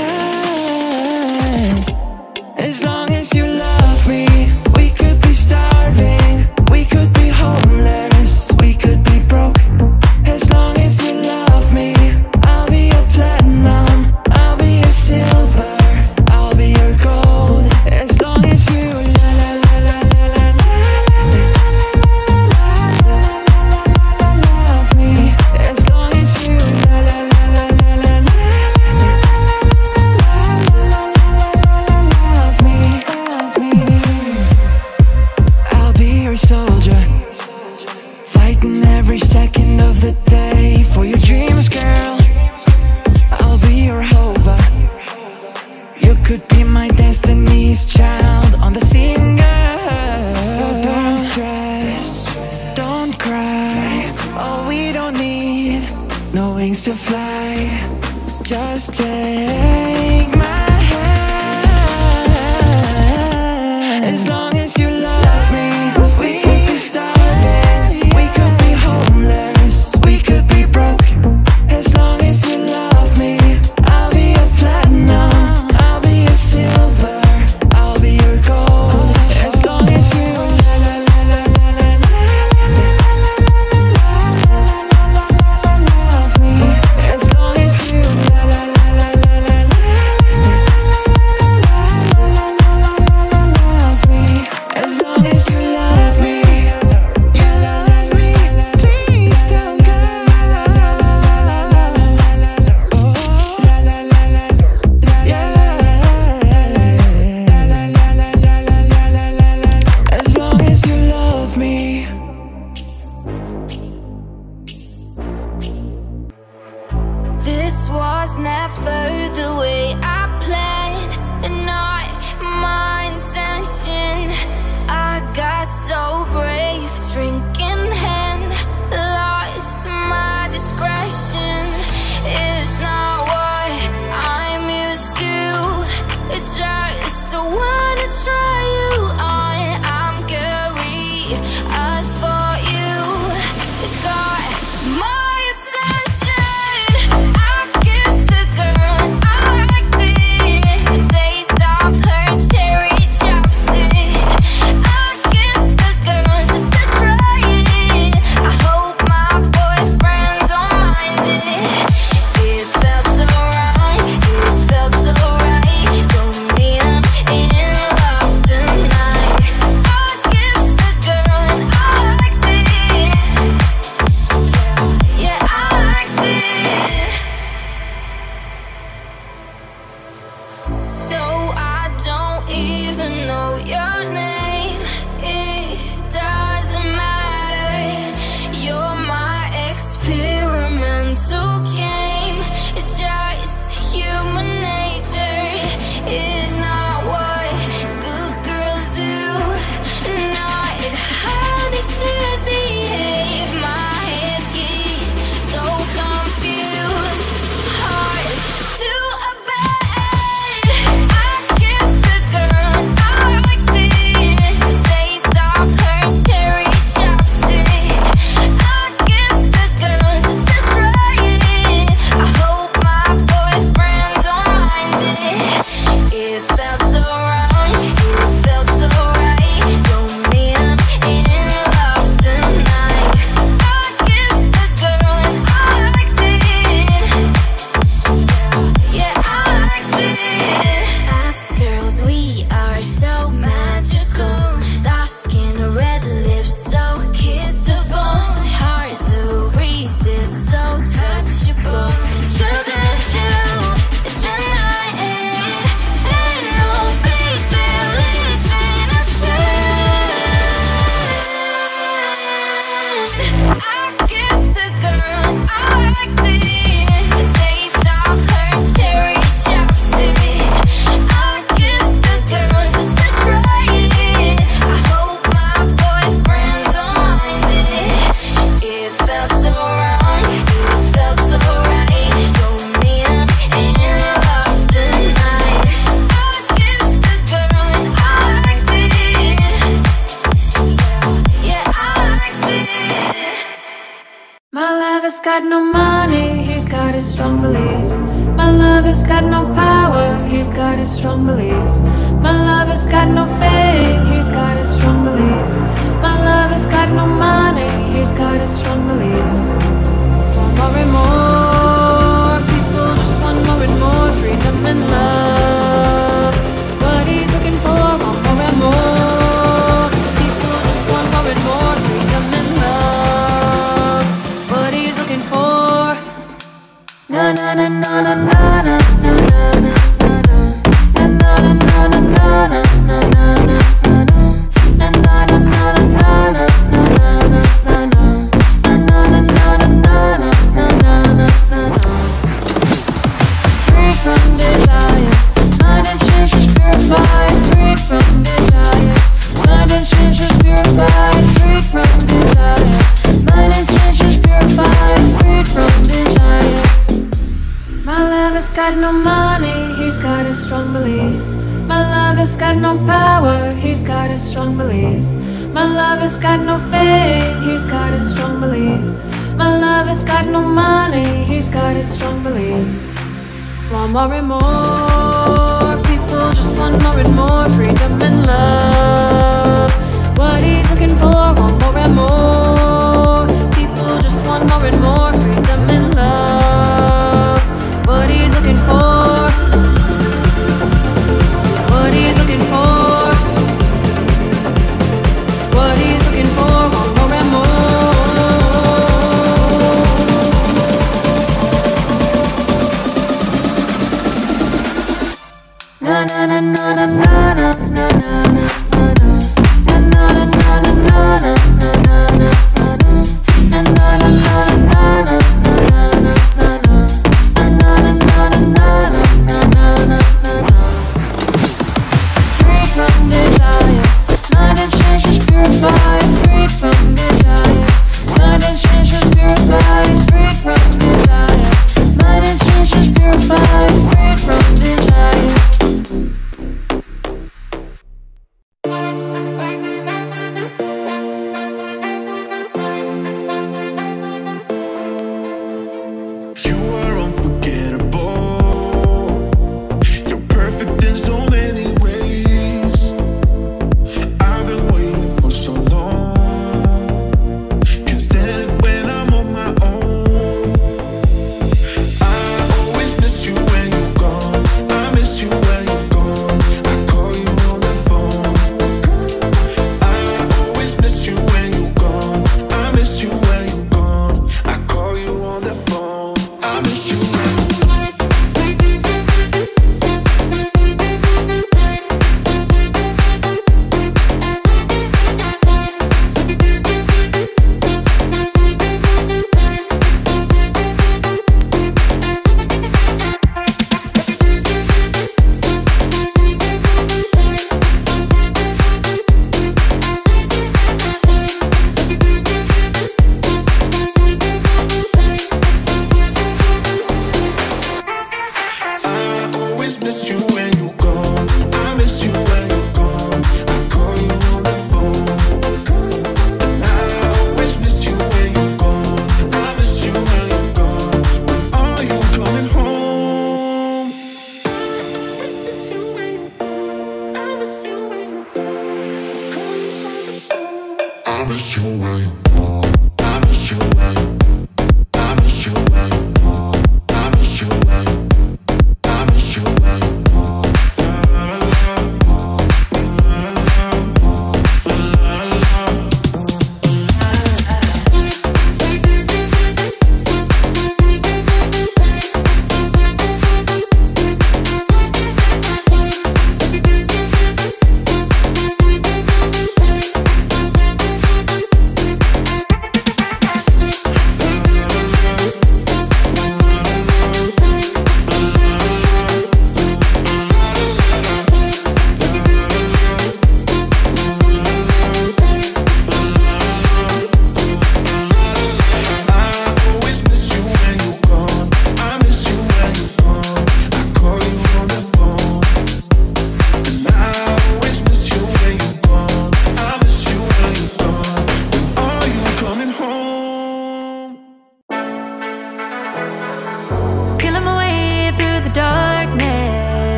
As long as you love me, we could be starving, we could be homeless, we could be broke. As long as you love me, I'll be your platinum, I'll be your silver, I'll be your gold. As long as you la la la la la la la love me. As long as you la la la la la la love me, love me. I'll be your soldier, fighting every second of the day for your dreams, girl. I'll be your hover. You could be my destiny's child on the singer. So don't stress, don't cry. Oh, we don't need no wings to fly. Just take my hand. As long as you love me, we could be starving, we could be homeless, we could be broke. As long as you love me, I'll be your platinum, I'll be your silver, I'll be your gold. As long as you la la la la la la love me. As long as you la la la la la la love me. As long as you love me, you love me. Please don't go. Oh, la la la la, yeah. As long as you love me. This was never the way I My lover's got no money, he's got his strong beliefs. My lover's got no power, he's got his strong beliefs. My lover's got no fame, he's got his strong beliefs. My lover's got no money, he's got his strong beliefs. Want more and more, people just want more and more freedom and love. What he's looking for, want more and more. People just want more and more freedom and love. What he's looking for. Na na na na na na na na na na na na na na na na na. Got no money, he's got his strong beliefs. My lover's got no power, he's got his strong beliefs. My lover's got no fame, he's got his strong beliefs. My lover's got no money, he's got his strong beliefs. Want more and more, people just want more and more freedom and love. What he's looking for, want more and more. People just want more and more freedom and love. What he's looking for, what he's looking for, what he's looking for, want more and more. Na na na na na na na na na na na na na na na na na na.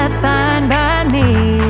that's fine by me.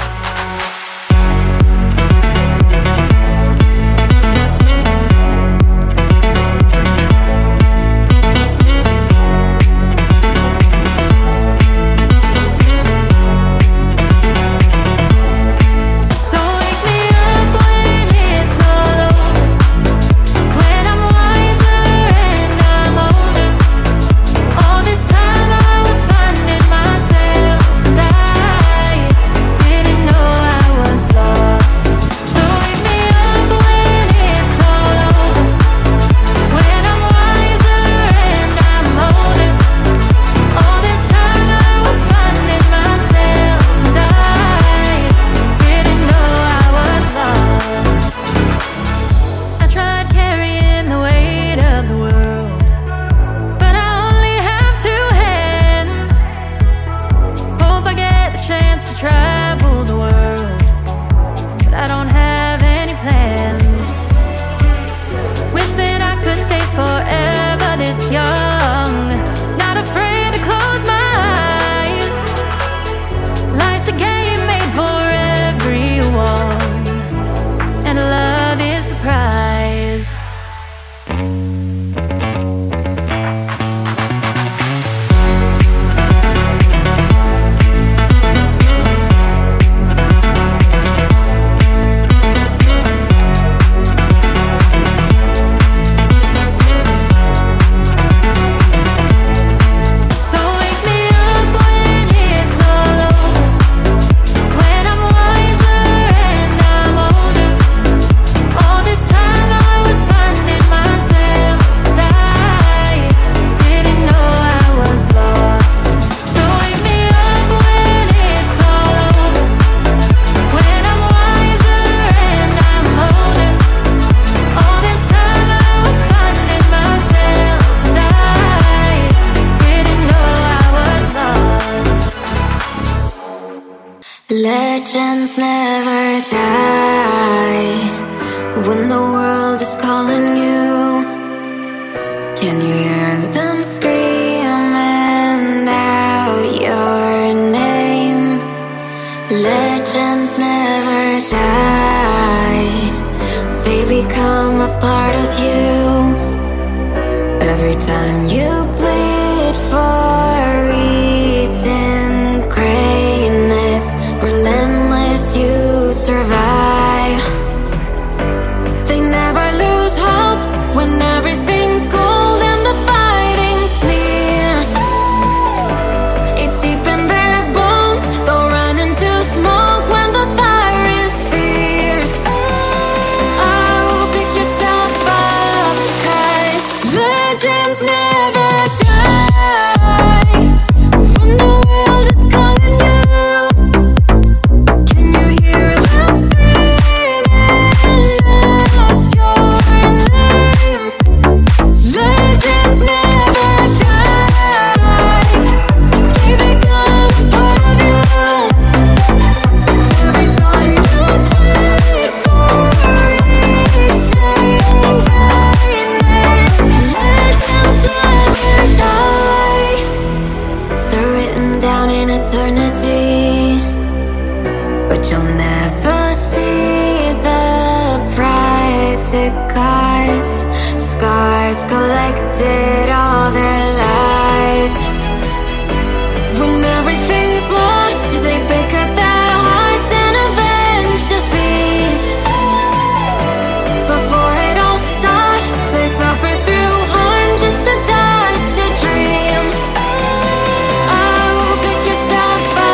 Legends never die. When the world is calling you, can you hear them screaming out your name? Legends never die. They become a part of you. Every time you bleed for eating greatness, relentless, you survive. They never lose hope when everything's cold and the fighting's near. It's deep in their bones, they'll run into smoke when the fire is fierce. I will pick yourself up, 'cause legends never die. When the world is calling you, can you hear them screaming out your name? Legends never die. They become a part of you. Every time you bleed for reaching greatness, legends never die. They're written down in eternity, but you'll never see the price it costs. Scars collected all their lives. When everything's lost, they pick up their hearts and avenge defeat. Before it all starts, they suffer through harm just to touch a dream. I will pick yourself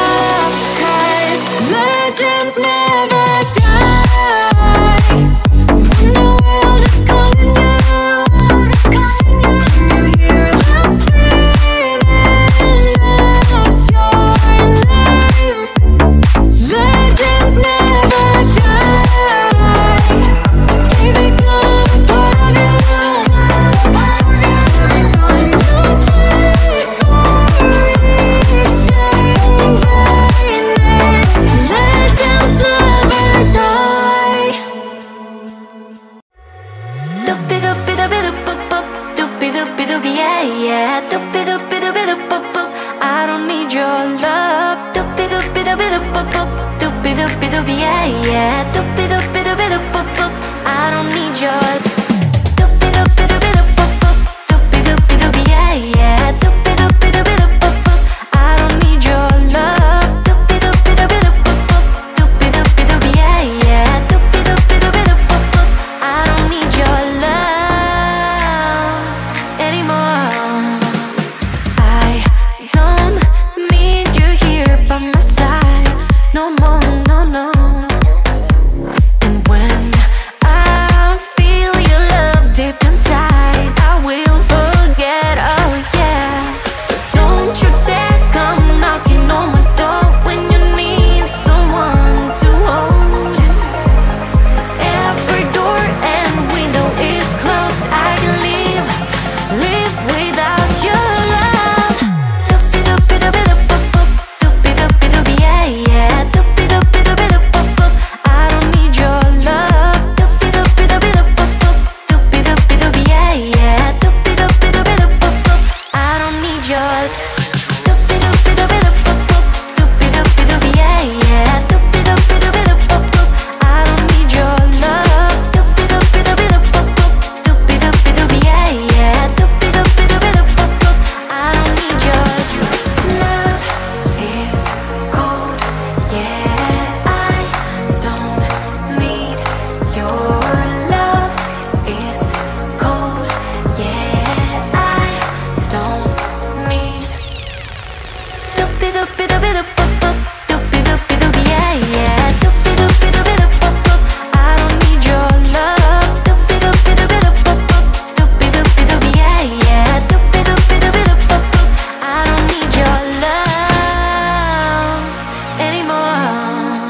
doopy doopy doopy doop boop boop. Doopy doopy doopy, yeah, yeah. Doopy doopy doopy doop boop boop. I don't need your love. Doopy doopy doopy doop boop boop. Doopy doopy doopy, yeah, yeah. Doopy doopy doopy doop boop boop. I don't need your love anymore.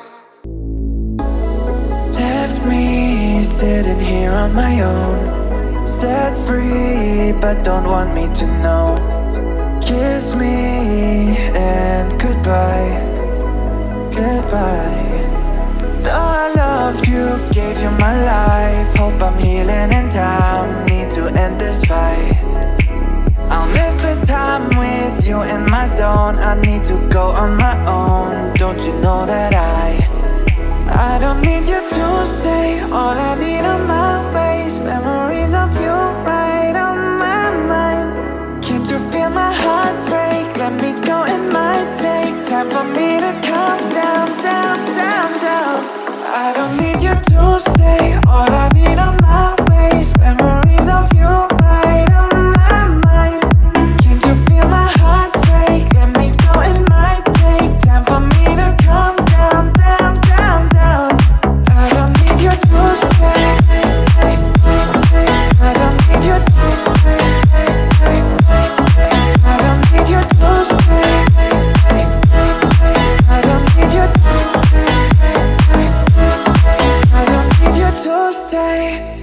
Left me sitting here on my own, set free but don't want me to know. Kiss me and goodbye, goodbye. Though I loved you, gave you my life, hope I'm healing in time, need to end this fight. I'll miss the time with you in my zone, I need to go on my own. Don't you know that I I don't need you to stay, all I need are my ways. Memories of you right on my mind. Can't you feel my heart break? Let me go, it might take time for me to calm down, down, down, down. I don't need you to stay, all I need are my ways. Memories of you right on my mind. Can't you feel my heart break? Let me go, it might take time for me to calm down, down, down, down. I don't need you to stay. I don't need you to stay. I don't need you to stay. I don't need you to stay. I don't need you to stay.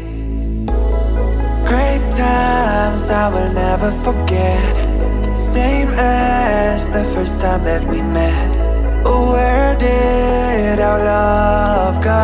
Great times I will never forget, same as the first time that we met. Where did our love go?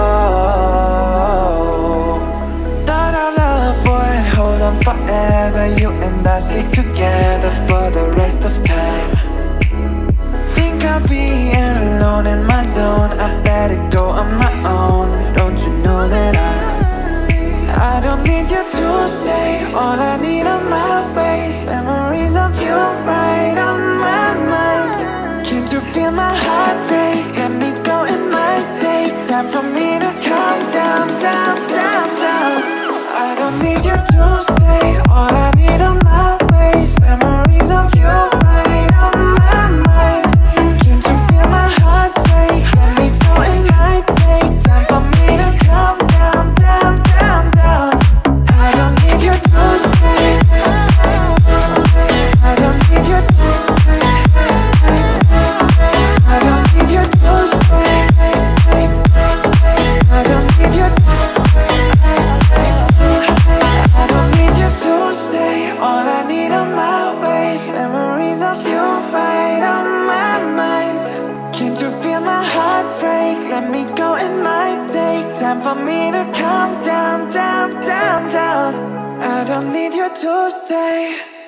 Thought our love would hold on forever, you and I stick together for the rest of time. Think I'll be alone in my zone, I better go on my own. Don't you know that I I don't need you to stay, all I need are my ways. Memories of you right on my mind. Can't you feel my heart break? Let me go, it might take time for me to calm down, down, down, down. I don't need you to stay, all I need are my ways. Memories of you right on my mind. Can't you feel my heart break? Let me go, it might take time for me to calm down, down, down, down. I don't need you to stay. I don't need you to stay. I don't need you to stay. I don't need you to I don't need you to stay, all I need are my ways. Memories of you right on my mind. Can't you feel my heart break? Let me go, it might take time for me to calm down, down, down, down. I don't need you to stay.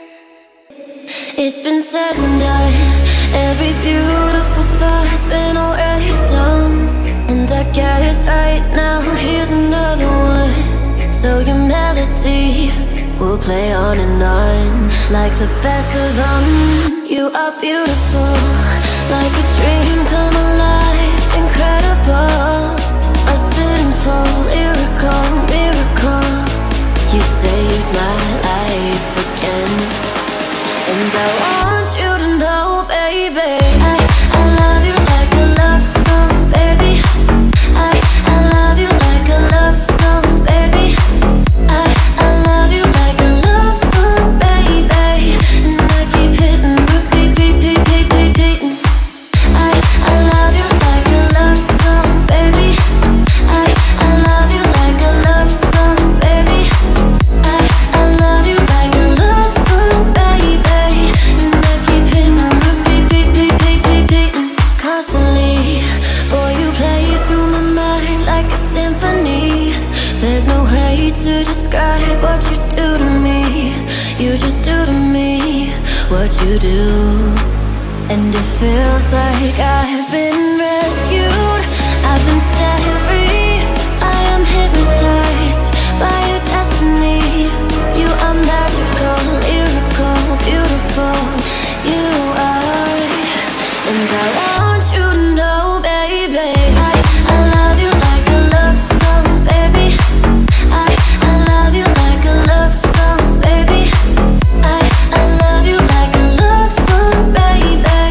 It's been said and done. Every beautiful thought's been already sung. And I guess right now here's another one. So your melody will play on and on, like the best of them. You are beautiful, like a dream come alive. Incredible, a sinful, lyrical miracle. You saved my life again. And I want you to know, baby, I, I love you like a love song, baby. I, I love you like a love song, baby. I, I love you like a love song, baby. And I keep hitting, repeat, repeat, repeat, repeating. I, I love you like a love song, baby. I, I love you like a love song, baby. I, I love you like a love song, baby. And I keep hitting, repeat, repeat, repeat, repeating. Constantly, boy, you play through my mind like a symphony. There's no way to describe what you do to me. You just do to me what you do. And it feels like I've been rescued, I've been set free. I am hypnotized by your destiny. You are magical, lyrical, beautiful. You are. And I want you to know, baby, I, I love you like a love song, baby. I, I love you like a love song, baby. I, I love you like a love song, baby.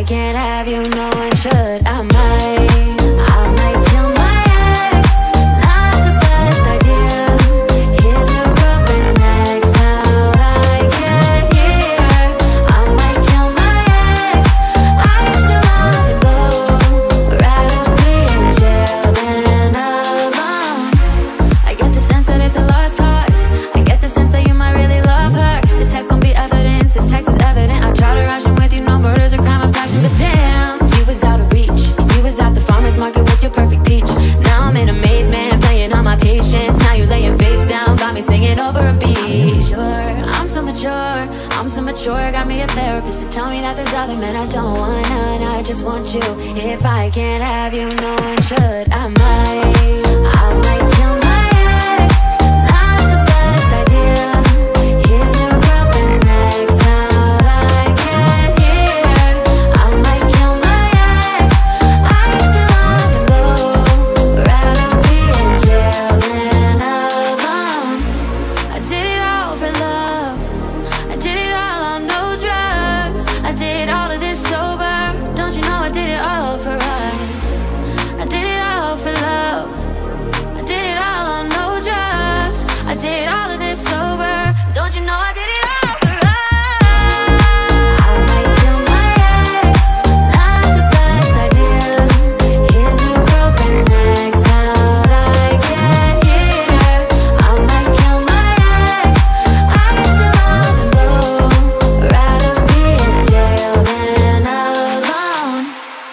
I can't have you, no one should. I might, I might kill my ex. Not the best idea. His new girlfriend's next town. I can't hear. I might kill my ex. I still want to go. Rather be in jail than alone. I get the sense that it's a lost cause. I get the sense that you might really love her. This text gon' be evidence. This text is evident. I try to ration with you, no murders or crime of passion, but damn, you was out of reach. You was at the farmer's market with your perfect peach. Now I'm in amazement, playing on my patience. Now you laying face down, got me singing over a beat. I'm so mature, I'm so mature. Got me a therapist to tell me that there's other men I don't want none. I just want you. If I can't have you, no one should. I might, I might kill my ex. Not the best idea. His new girlfriend's next town. I can't hear. I might kill my ex. I still want to go. Rather be in jail than alone. I did it all for love. I did it all on no drugs. I did all of this sober. Don't you know I did it all for us? I did it all for love. I did it all on no drugs. I did all of this sober. Don't you know I did it all for us? I might kill my ex. Not the best idea. His new girlfriend's next town. I can't hear. I might kill my ex. I still want to go. Rather be in jail than alone.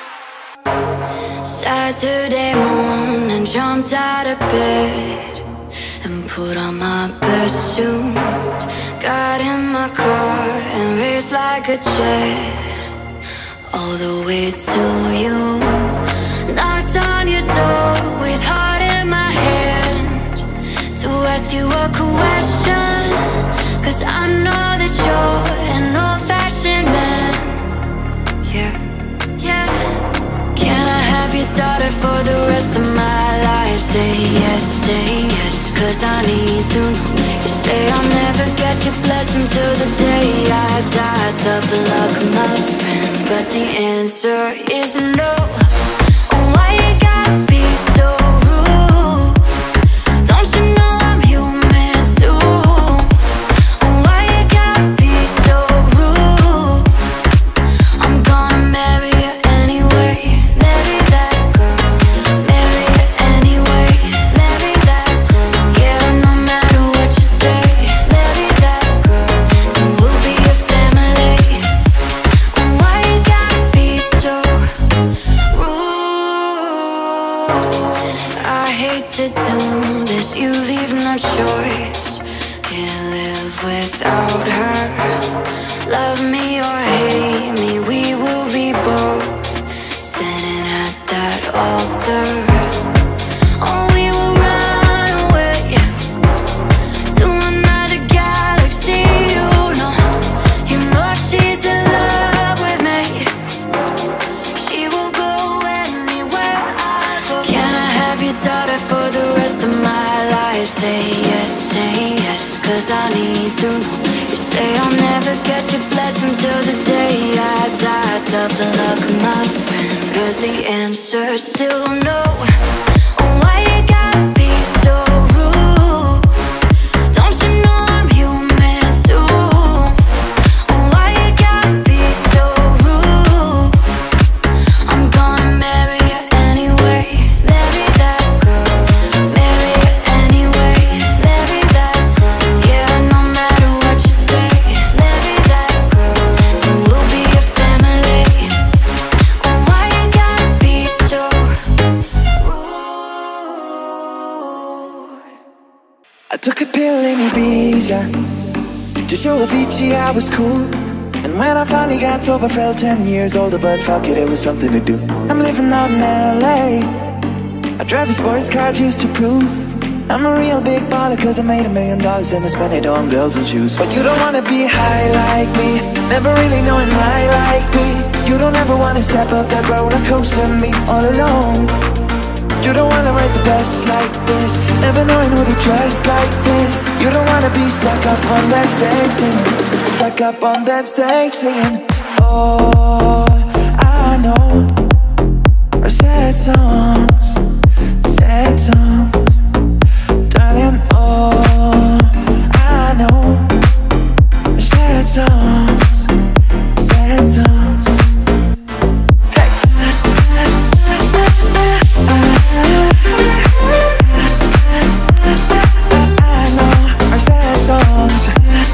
Saturday morning, jumped out of bed and put on my best suit. Got in my car and raced like a jet all the way to you. Knocked on your door with heart in my hand to ask you a question, 'cause I know that you're an old-fashioned man. Yeah, yeah. Can I have your daughter for the rest of my life? Say yes, say yes, 'cause I need to know. You say I'll never get your blessing till the day I die. Tough luck, my friend, but the answer is no. Oh, why you gotta be so rude? Don't you know I'm human too? Oh, why you gotta be so rude? I'm gonna marry you anyway. Marry that girl. Marry you anyway. Marry that girl. Yeah, no matter what you say. Marry that girl, and we'll be a family. Oh, why you gotta be so rude? I hate to do this. You leave no choice. Can't live without her. Love me or hate me, we will be both standing at that altar. Oh, we will run away to another galaxy. You know, you know she's in love with me. She will go anywhere I go. Can I have your daughter for the rest of my life? Say yes, say yes, 'cause I need to know. You say I'll never get your blessing till the day I die. Tough luck, my friend, 'cause the answer's still no. Oh, why you gotta be so rude? Don't you know I'm human too? Oh, why you gotta be so rude? I'm gonna marry you anyway. Marry that girl. Marry you anyway. Marry that girl. Yeah, no matter what you say. Marry that girl, and we'll be a family. Oh, why you gotta be so rude? I took a pill in Ibiza to show Avicii I was cool. And when I finally got sober, felt ten years older. But fuck it, it was something to do. I'm living out in L A. I drive a sports car just to prove I'm a real big baller, 'cause I made a million dollars and I spent it on girls and shoes. But you don't wanna be high like me, never really knowing why like me. You don't ever wanna step up that roller coaster and me all alone. You don't wanna write the best like this, never knowing who to trust like this. You don't wanna be stuck up on that stage singing, stuck up on that stage singing. Oh, know are sad songs, sad songs, darling. Oh, I know are sad songs, sad songs. Hey. I know are sad songs.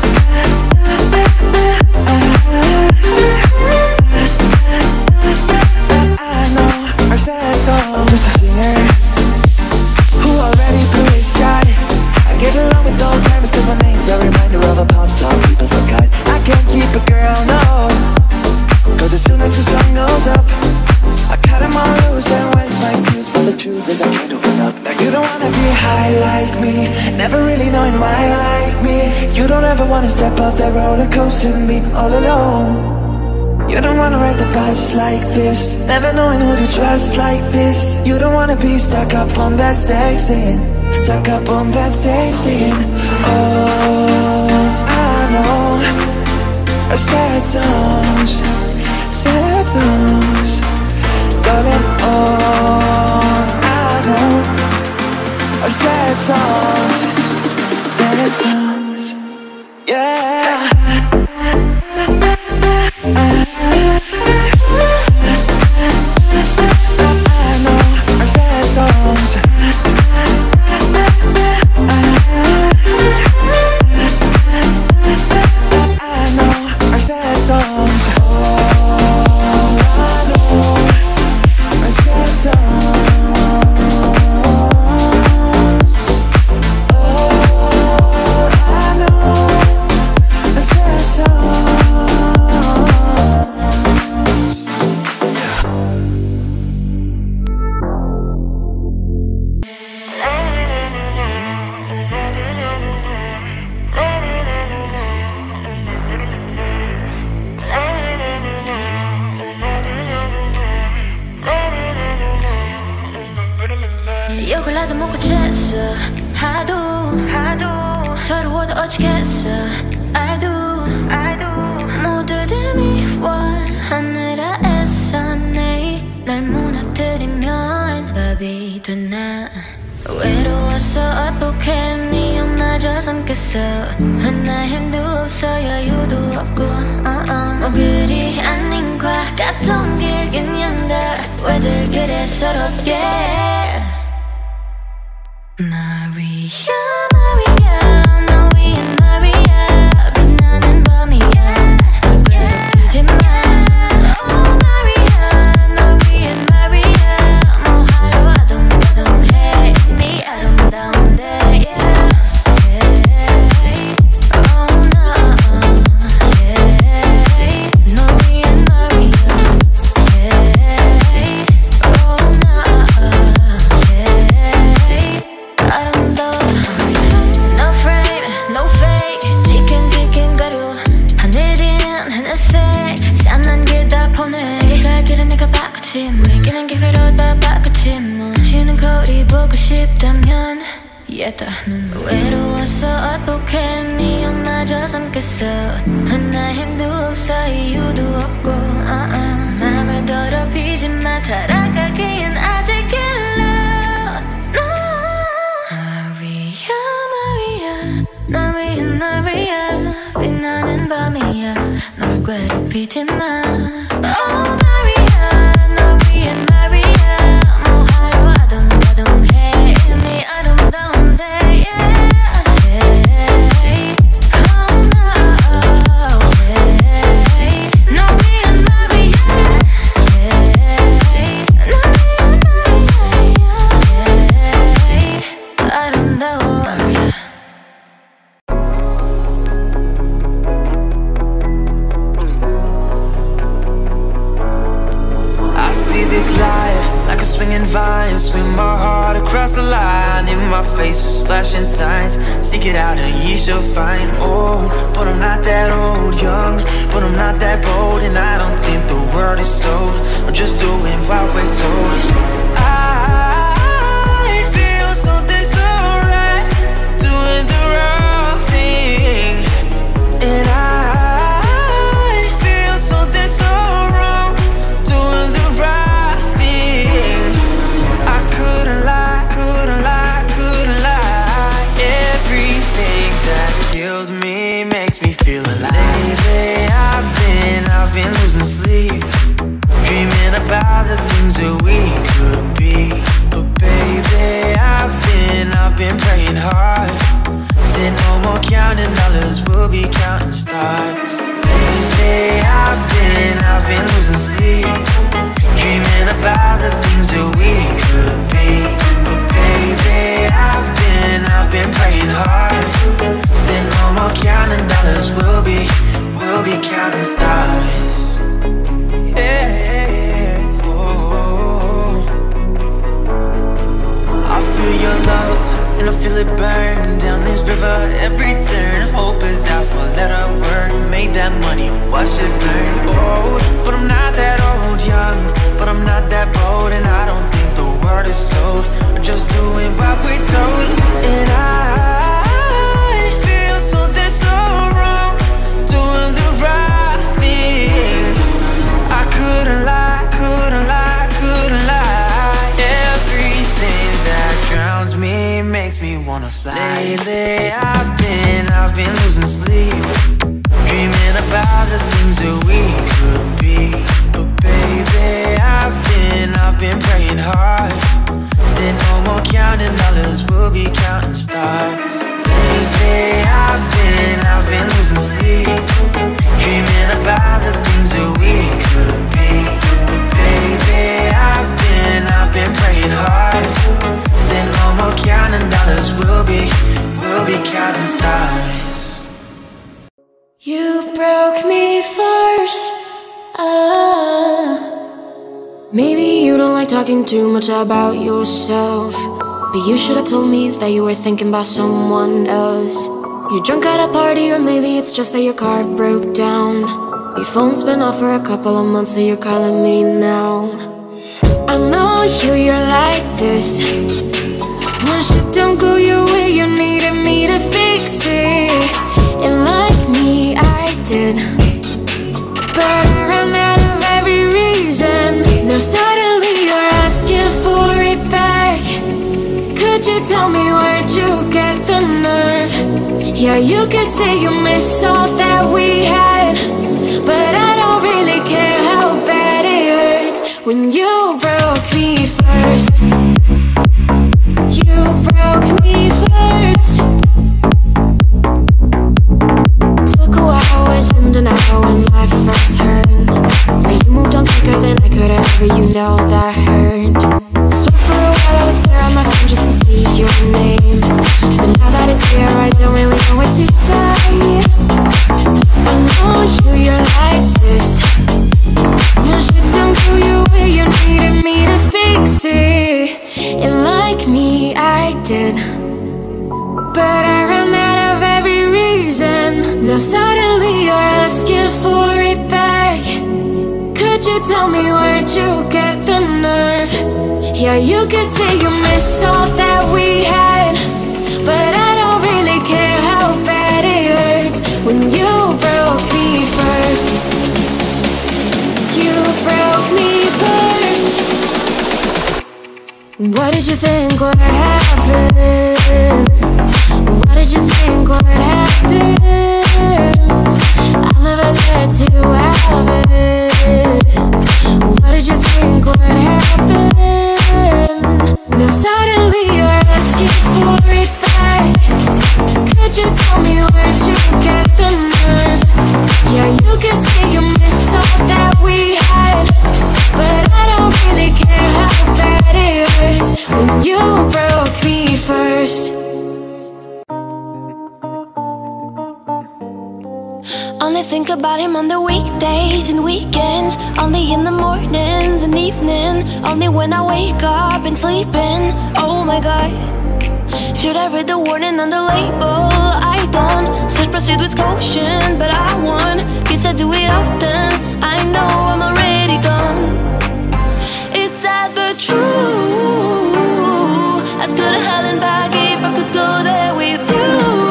I'm just a singer who already blew his shot. I get along with old timers cause my name's a reminder of a pop song people forgot. I can't keep a girl, no, cause as soon as the sun goes up I cut them all loose and wax my excuse. But the truth is I can't open up. Now you don't wanna be high like me, never really knowing why like me. You don't ever wanna step off that roller coaster and be all alone. You don't wanna ride the bus like this, never knowing who to trust like this. You don't wanna be stuck up on that stage singing, stuck up on that stage singing. Oh, I know are sad songs, sad songs, darling. Oh, I know are sad songs, sad songs, yeah. 욕을라도 먹고 챘어 하도 하도 서러워도 어찌겠어 I do I do 모두들 미워하느라 애써 내일 날 무너뜨리면 밥이 되나 외로워서 어떡해 네 엄마저 삼켰어 나 힘도 없어 여유도 없고 uh -uh. 뭐 그리 아닌과 같은 길 그냥 가 왜들 그래 서럽게 Maria, Maria, 너 위엔 Maria 빛나는 밤이야 널 괴롭히지만 Oh Maria, 너 위엔 Maria 뭐 하러 아둥바둥해 네 아름다운데 yeah. Yeah. Oh no yeah. 너 위엔 Maria yeah. Oh no yeah. 아름다워 No frame, no fake 지킨 지킨 가루 하늘은 하늘색 산난 게 다 보내 갈 길은 내가 바꾸지 물기는 기회로 다 바꾸지 뭐 지는 거리 보고 싶다면 얘다 눈 외로워서 어떡해 네 엄마저 삼켰어 나 힘도 없어 이유도 없고 uh -uh. 맘을 더럽히지 마 타락하기엔 아직 길러 Maria, Maria, 너 위엔 Maria 빛나는 밤이야 널 괴롭히지 마 Oh Maria, 너 위엔 Maria 뭐 하러 아둥바둥해 네 아름다운데 yeah. Yeah. Oh no yeah. 너 위엔 Maria yeah. 너 위엔 Maria yeah. 아름다워 I see this life like a swinging vine, swing my heart across the line. In my face is flashing signs. Seek it out and ye shall find. Old, but I'm not that old. Young, but I'm not that bold. And I don't think the world is sold. I'm just doing what we're told. I feel something so right, doing the wrong thing. And I feel something so wrong, doing the be counting stars. Lately I've been, I've been losing sleep, dreaming about the things that we could be. But baby, I've been, I've been praying hard. Said no more counting dollars, we'll be, we'll be counting stars. Yeah, oh. I feel your love and I feel it burn down this river every turn. Hope is our four-letter word. Made that money, watch it burn. Oh, but I'm not that old, young, but I'm not that bold, and I don't think the word is sold. We're just doing what we told, and I feel something so wrong, doing the right thing. I couldn't lie, couldn't lie, couldn't lie. Everything that drowns me makes me wanna fly. Lately I've been, I've been losing sleep, dreaming about the things that we could be. But baby, I've been, I've been praying hard. Said no more counting dollars, we'll be counting stars. Lately I've been, I've been losing sleep, dreaming about the things that we could be. But baby, I've been, I've been praying hard. Said no more counting dollars, we'll be, we'll be counting stars. You broke me first. Ah. Maybe you don't like talking too much about yourself, but you should have told me that you were thinking about someone else. You're drunk at a party, or maybe it's just that your car broke down. Your phone's been off for a couple of months, so you're calling me now. I know you, you're like this. When shit don't go your way, you needed me to fix it. And like me, I did, but I ran out of every reason. Now suddenly you're asking for it back. Could you tell me where'd you get the nerve? Yeah, you could say you miss all that we had, but I don't really care how bad it hurts. When you broke me first, you broke me first. Took a while, was in and out when I first heard, but you moved on quicker than I could ever, you know that hurt. Swear for a while I was there on my phone just to see your name, but now that it's here I don't really know what to say. I know you, you're like this. When shit don't go your way, you needed me to fix it. And like me, I did, but I ran out of every reason. Now suddenly you're asking for it back. Could you tell me where'd you get the nerve? Yeah, you could say you miss all that we had, but I don't really care how bad it hurts. When you broke me first, you broke me first. What did you think would happen? What did you think would happen? I'll never let you have it. What did you think would happen? Now suddenly you're asking for it back. Could you tell me where'd you get the nerve? Yeah, you could say you miss all that we had, but I don't really care how bad it hurts. When you broke me first. Only think about him on the weekdays and weekends, only in the mornings and evening, only when I wake up and sleeping. Oh my god, should I read the warning on the label? I don't. Said proceed with caution, but I won. Guess I do it often, I know I'm already gone. It's sad but true, I'd go to hell and back if I could go there with you.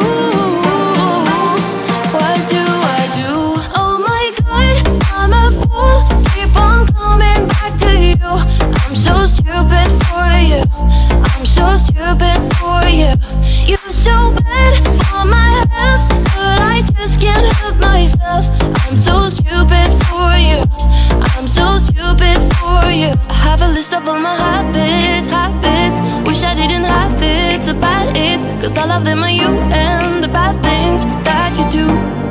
I'm so stupid for you, I'm so stupid for you. You're so bad for my health, but I just can't help myself. I'm so stupid for you, I'm so stupid for you. I have a list of all my habits, habits. Wish I didn't have it, so bad it's, cause all of them are you and the bad things that you do.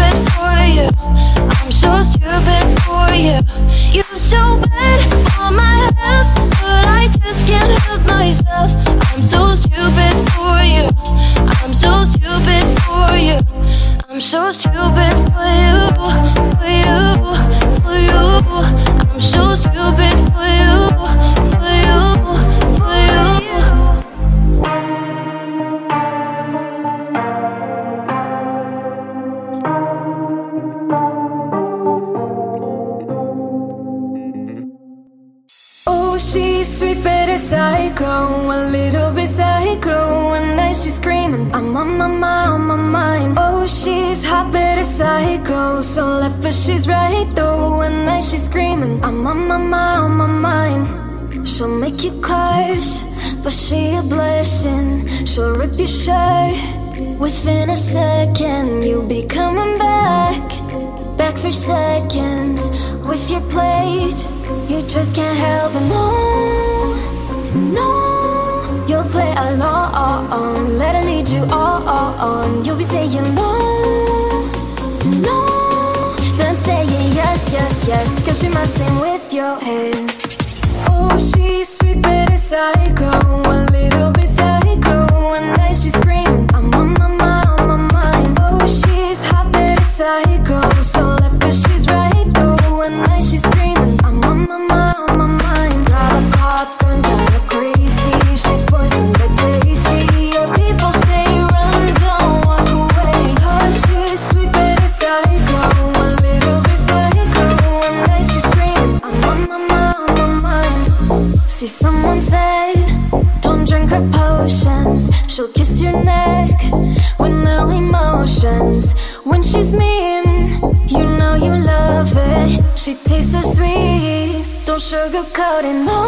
stupid for you. I'm so stupid for you. You're so bad for my health, but I just can't help myself. I'm so stupid for you. I'm so stupid for you. I'm so stupid for you, for you, for you. I'm so stupid for you, for you, for you. Oh, she's sweet but a psycho, a little bit psycho. One night she's screaming, I'm on my mind, on my mind. Oh, she's hot but a psycho, so left but she's right though. One night she's screaming, I'm on my mind, on my mind. She'll make you curse, but she a blessing. She'll rip your shirt within a second. You'll be coming back, back for seconds with your plate. You just can't help it, no, no. You'll play along, let her lead you on. You'll be saying no, no, then saying yes, yes, yes, cause you're messing with your head. Oh, she's sweet but a psycho, a little bit psycho. One night she's screaming, I'm on my mind, on my mind. Oh, she's hot but a psycho, so left but she's right though. One night she's screaming, I'm on my mind, on my mind. Got a cop gone kinda crazy, she's poison but tasty. Yeah, people say run, don't walk away. Cause she's sweet but a psycho, a little bit psycho. One night she's screaming, I'm on my mind, on my mind. See, someone said, don't drink her potions. She'll kiss your neck with no emotions. When she's mean, you know you love it. She tastes so sweet, don't sugarcoat it, no,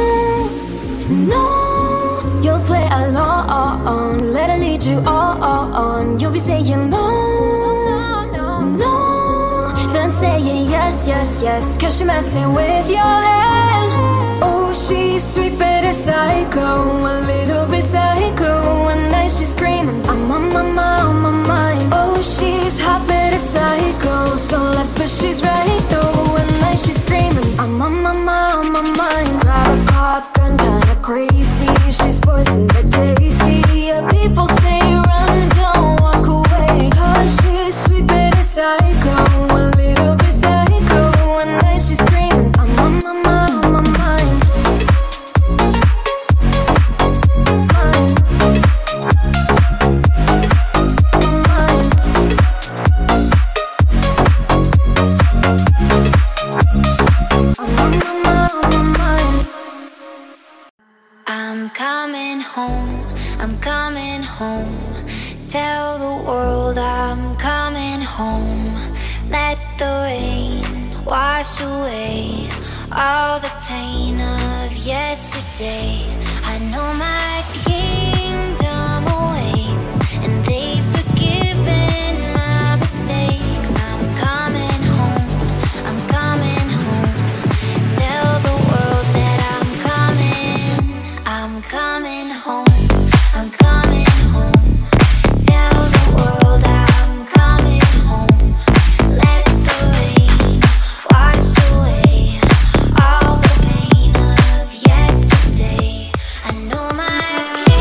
no. You'll play along, let her lead you on. You'll be saying no, no, no, then saying yes, yes, yes, cause she's messing with your head. Oh, she's sweet but a psycho, a little bit psycho. One night she's screaming, I'm on my mind, on my mind. Oh, she's hot but a psycho, so left but she's right though. One night she's screaming, I'm on my mind, on my mind. Grab a cop gun, kinda crazy. She's poison but tasty. Yeah, people say run, don't walk away. Cause she's sweet but a psycho, a little bit psycho. One night she's screaming, I'm on my mind, on my mind. I'm coming home, I'm coming home. Tell the world I'm coming home. Let the rain wash away all the pain of yesterday. I know my kingdom awaits, and they've forgiven my mistakes. I'm coming home, I'm coming home. Tell the world that I'm coming, I'm coming home, I'm coming home. Tell the world I'm coming home. Let the rain wash away all the pain of yesterday. I know my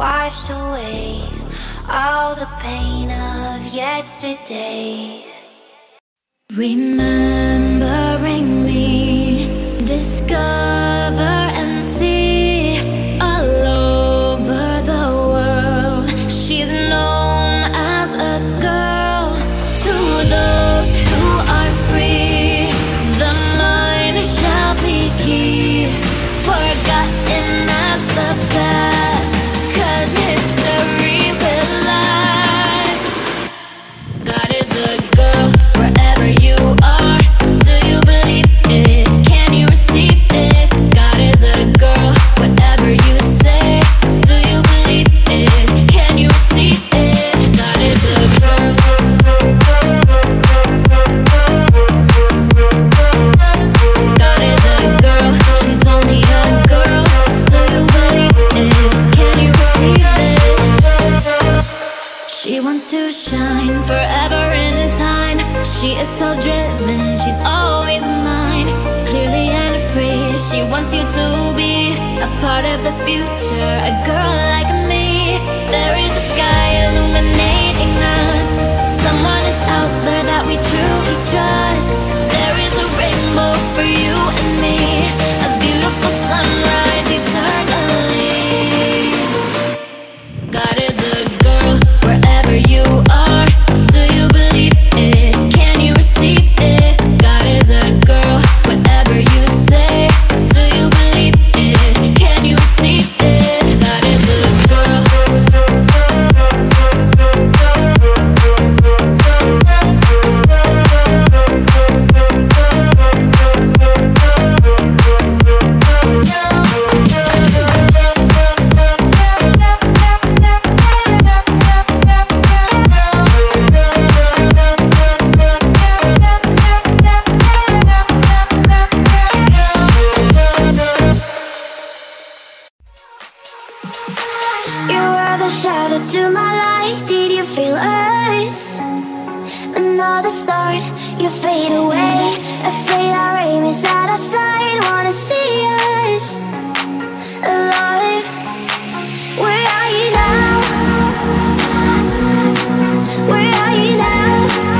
washed away all the pain of yesterday. Remembering me, discover and see all over the world. She's known as a girl to those who are free. The mind shall be key, forgotten as the past, 'cause history will last. God is a girl wherever you are. Do you believe it? Can you receive it? God is a girl, whatever you say. Do you believe it? Can you receive it? God is a girl. God is a girl, she's only a girl. Do you believe it? Can you receive it? She wants to shine forever in time. She is so driven, she's always mine. Clearly and free, she wants you to be a part of the future, a girl like me. There is a sky illuminating us. Someone is out there that we truly trust. There is a rainbow for you and me, a beautiful sunrise eternally. God is a girl wherever you are. Do you believe it? Can you receive it? God is a girl, whatever you say. Do you believe it? Can you receive it? God is a girl. You were the shadow to my light. Did you feel us? Another start, you fade away. Afraid our aim is out of sight. Wanna see us alive. Where are you now? Where are you now?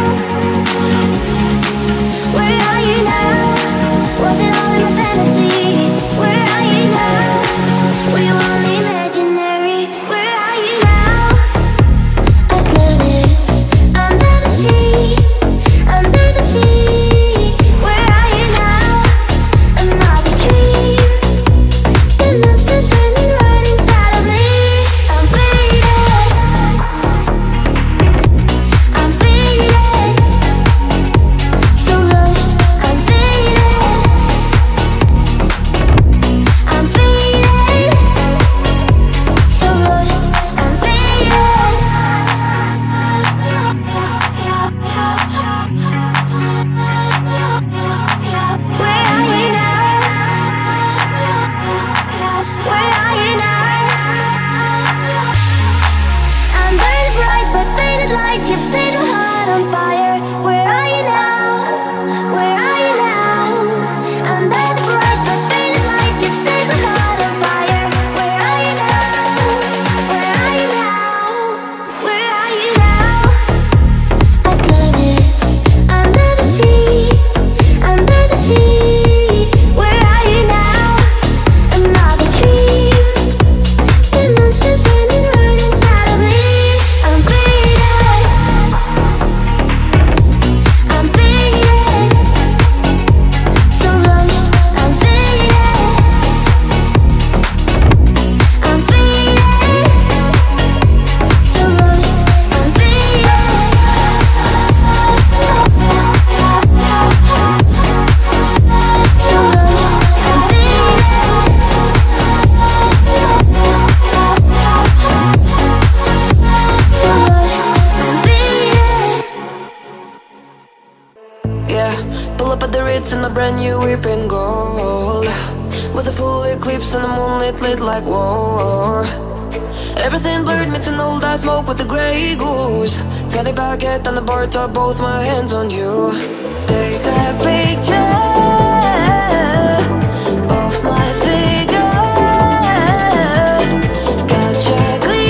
Where are you now? Was it all in a fantasy? Where are you now? We were only imaginary. Where are you now? Atlantis, under the sea, under the sea. Where are you now? Another dream. The monster's running right inside of me. I'm faded. I'm faded. So lost. I'm faded. I'm faded. So lost. I'm faded. Where are you now? Where are you now? Under the bright but faded lights, you've set my heart on fire. Where are you now? Where are you now? Under the bright but faded lights, you've set my heart on fire. Where are you now? Where are you now? Where are you now? Atlantis, under the sea, under the sea. Where are you now? Another dream. The monster's running right inside of me. I'm faded. I'm faded. So lost. I'm faded. I'm faded. So lost. I'm faded. So lost. I'm faded. So lost. I'm faded. Yeah, pull up at the Ritz in my brand new whip in gold, with a full eclipse and the moonlit lit like whoa. Everything blurred, meets an old eyed smoke with a grey goose. Fanny packet on the bar top, both my hands on you. Take a picture of my figure. Gotcha clear.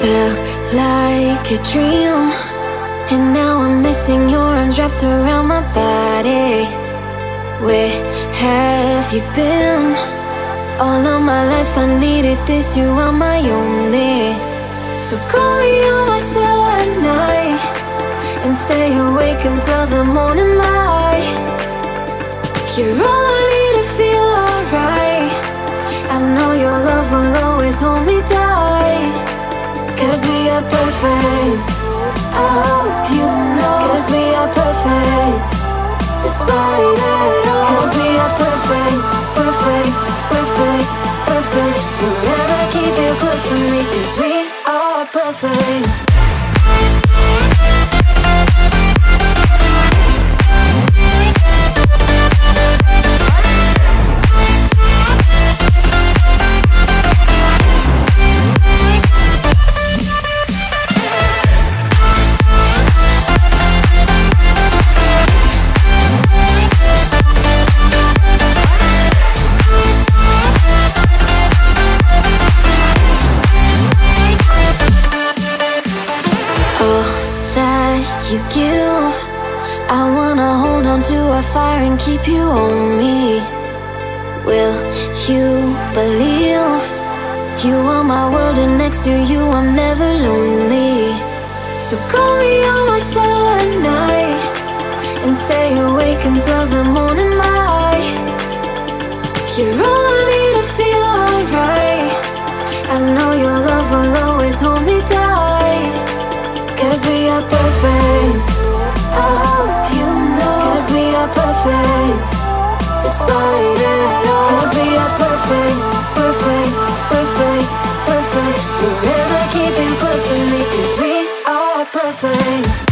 Felt like a dream, and now I'm missing your arms wrapped around my body. Where have you been? All of my life I needed this, you are my only. So call me on my cell at night and stay awake until the morning light. You're all I need to feel alright. I know your love will always hold me tight. Cause we are perfect, I hope you know. Cause we are perfect, despite it all. Cause we are perfect, perfect, perfect, perfect. Forever keep you close to me. Cause we are perfect. Fire and keep you on me. Will you believe you are my world and next to you I'm never lonely? So call me on my cell at night and stay awake until the morning light. You're all I need to feel alright. I know your love will always hold me tight. Cause we are perfect, I hope you know. Cause we are perfect, despite it all. Cause we are perfect, perfect, perfect, perfect. Forever keep you close to me. Cause we are perfect.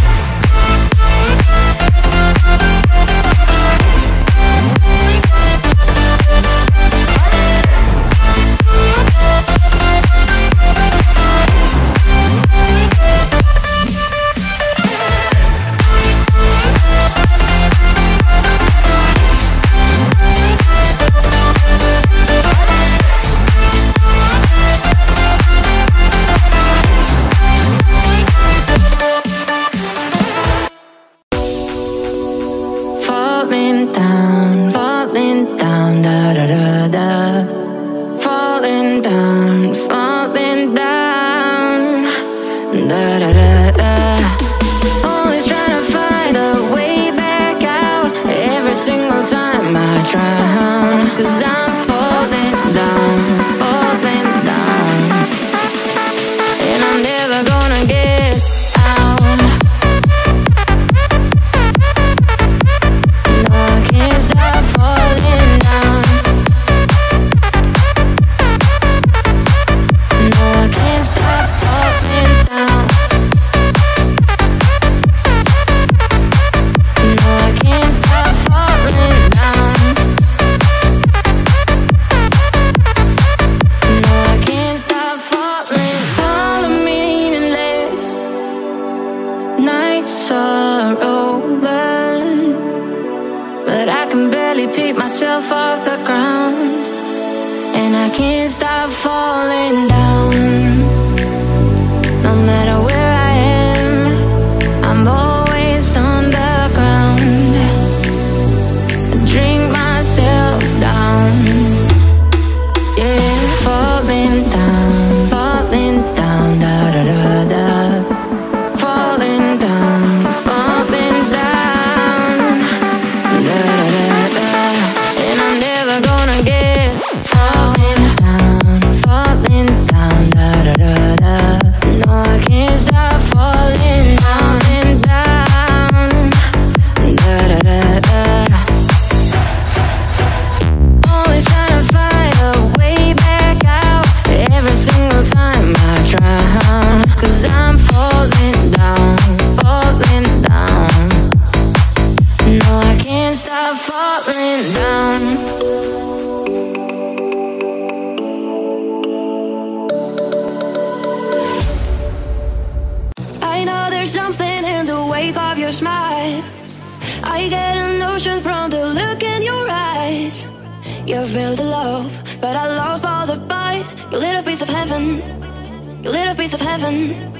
You've built a love, but our love falls apart. Your little piece of heaven, your little piece of heaven.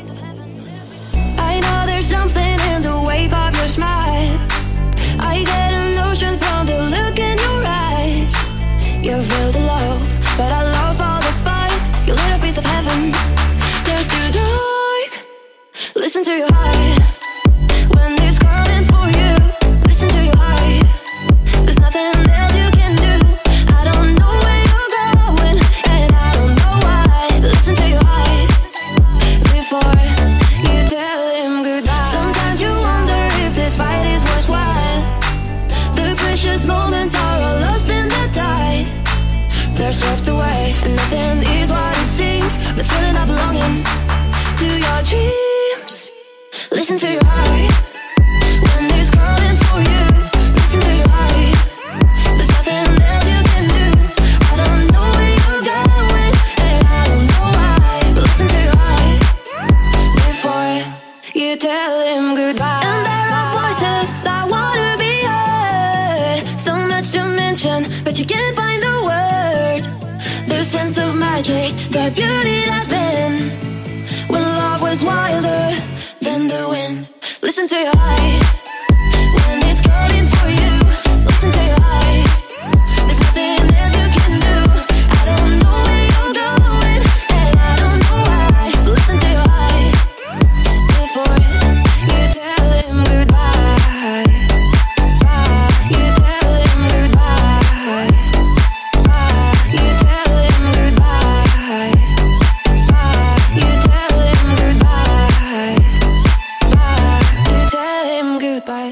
I know there's something in the wake of your smile. I get a notion from the look in your eyes. You've built a love, but I love all the fight. Your little piece of heaven. There's too dark. Listen to your heart. When it's calling for you, listen to your heart. There's nothing else you can do. I don't know where you're going, and I don't know why. Listen to your heart before you tell him goodbye. Sometimes you wonder if this fight is worthwhile. The precious moments are all lost in the tide. They're swept away, and nothing is what it seems. The feeling of belonging to your dreams. Listen to your heart. When it's calling for you, listen to your heart. There's nothing else you can do. I don't know where you're going, and I don't know why. But listen to your heart before you tell him goodbye. And there are voices that wanna be heard. So much to mention, but you can't find the word. The sense of magic, the beauty that's been when love was wilder than the wind. Listen to your heart. When it's calling for you, listen to your heart. There's nothing else you can do. I don't know where you're going, and I don't know why. But listen to your heart before you tell him goodbye. Bye. You tell him goodbye. Bye. You tell him goodbye. Bye. You tell him goodbye. Bye. You tell him goodbye.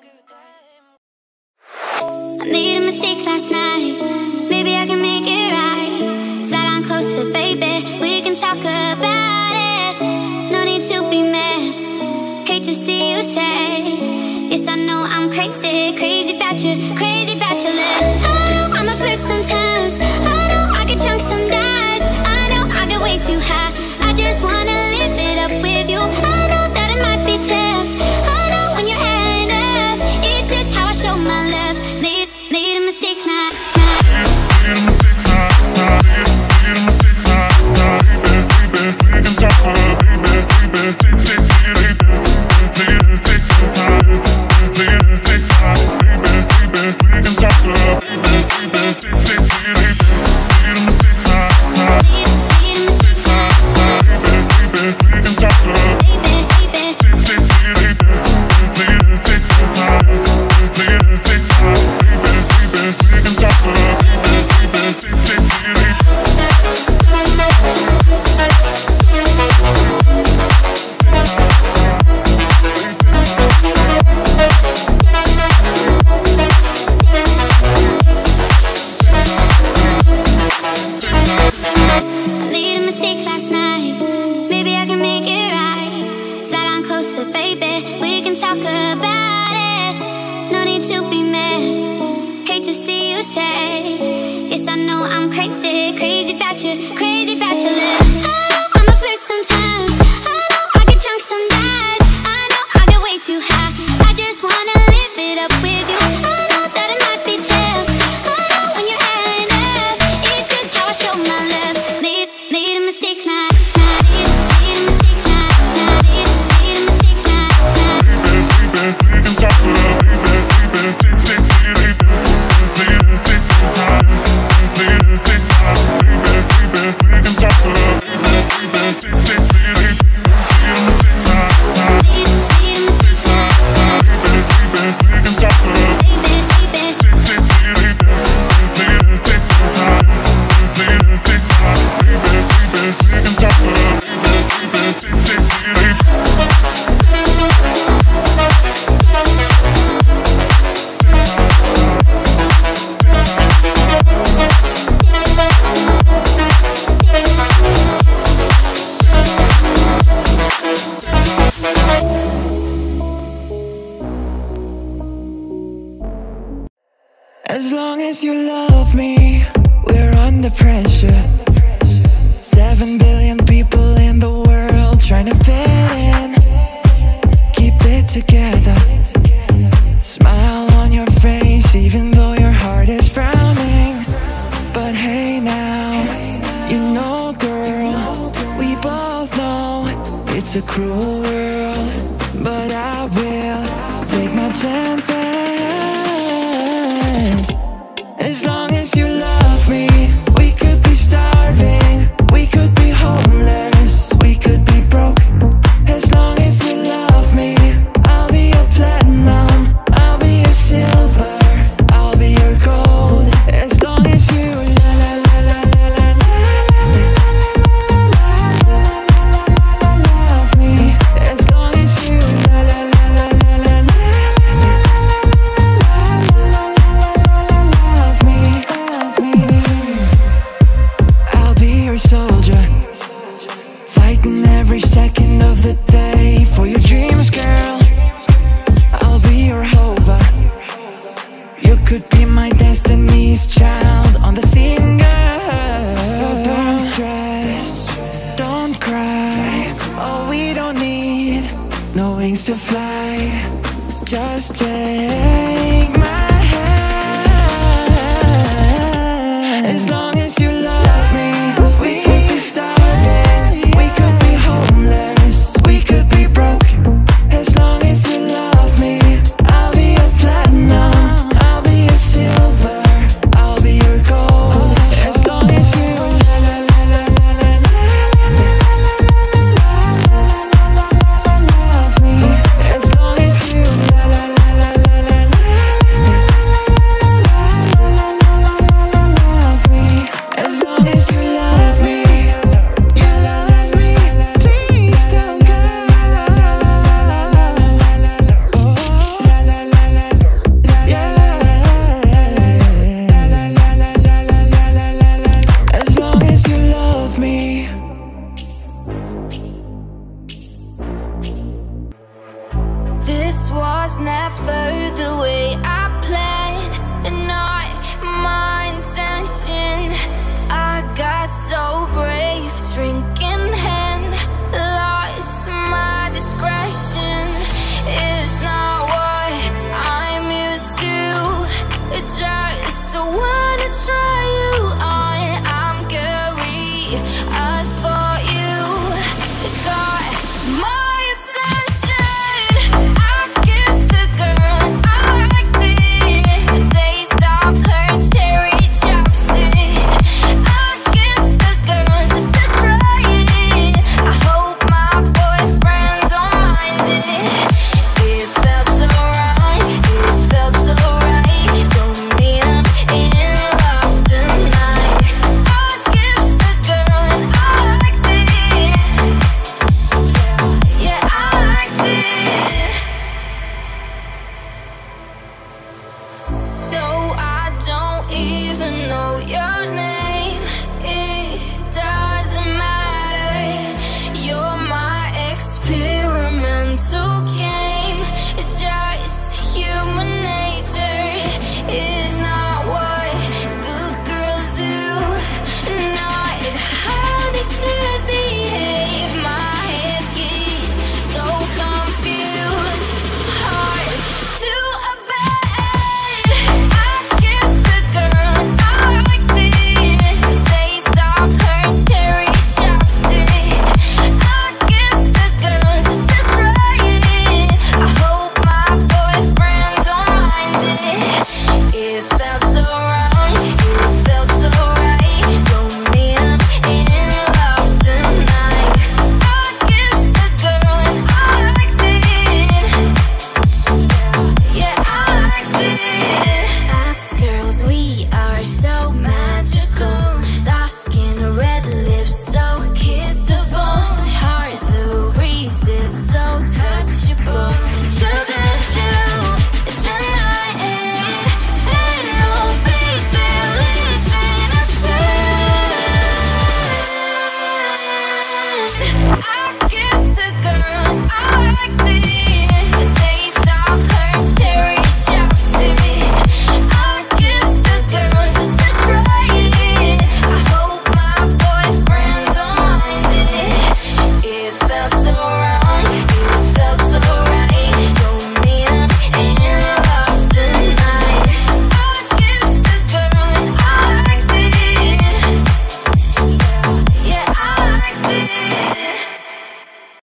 I made a mistake last night. Maybe I can make it right. Sit down closer, baby. We can talk about it. No need to be mad. Hate to see you sad. Yes, I know I'm crazy, crazy about you, crazy about your lips. I know I'm a flirt sometimes. I know I get drunk some nights. I know I get way too high. I just wanna live it up with you. I know that it might be tough. I know when you're hand up. It's just how I show my love. Made, made a mistake now. Made a mistake now, now, made made a mistake now, now, baby, baby, we can talk about it, baby, baby, take, take, take, baby, baby, take, take, time, baby, take time, baby, baby, we can talk about it, baby, baby, take, take, baby, made a mistake now, now, Made, made a mistake now. now, baby, baby, we can talk about it, Baby, baby. take, take, baby, baby, take, take, time, baby, take time, baby, baby, we can talk about it, baby, baby, take, take, baby. I made a mistake last night. Maybe I can make it right. Sit down closer, baby. We can talk about it. No need to be mad. Hate to see you sad. Yes, I know I'm crazy, crazy about you, crazy about your lips. I know I'm a flirt sometimes. I know I get drunk some nights. I know I get way too high. I just wanna live it up with you. I know that it might be tough. I know when you're hand up. It's just how I show my love. Made, made a mistake now. Made, made a mistake now. Made, made a mistake now. Baby, we can talk about it, baby, baby, take, take, baby, baby, take, take, time, baby, take, time, baby, baby, we can talk about it, baby, baby, take, take, baby, made a mistake now, now, Made, made a mistake now. baby, baby, we can talk about it, Baby, baby. take, take, baby, baby, take, time, baby, take, time, baby, baby, we can talk about it, baby, baby, take, take, baby. As long as you love me, we're under pressure. Seven billion people in the world trying to fit in. Keep it together. Smile on your face even though your heart is frowning. But hey now, you know girl, we both It's a cruel world, but I will take my chances. As long as you love me, we could be starving, we could be homeless, we could be broke. As long as you love me, I'll be your platinum, I'll be your silver, I'll be your gold. As long as you la la la la la la love me. As long as you la la la la la la love me, love me. I'll be your soldier, fighting every second of the day for your dreams, girl. I'll be your hover, you could be my destiny's child on the scene, girl. So don't stress, don't cry. Oh, we don't need no wings to fly. Just take